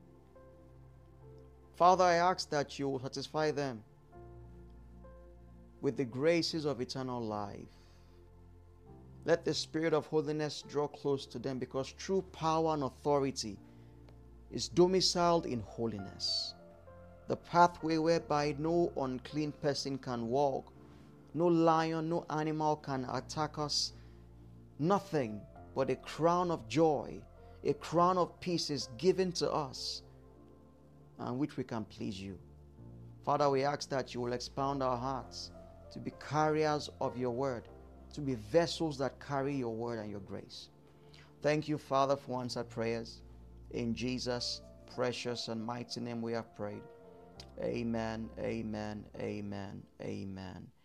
A: Father, I ask that you will satisfy them with the graces of eternal life. Let the spirit of holiness draw close to them, because true power and authority is domiciled in holiness. The pathway whereby no unclean person can walk, no lion, no animal can attack us. Nothing but a crown of joy, a crown of peace is given to us, and which we can please you. Father, we ask that you will expound our hearts to be carriers of your word, to be vessels that carry your word and your grace. Thank you, Father, for answered prayers. In Jesus' precious and mighty name we have prayed. Amen, amen, amen, amen.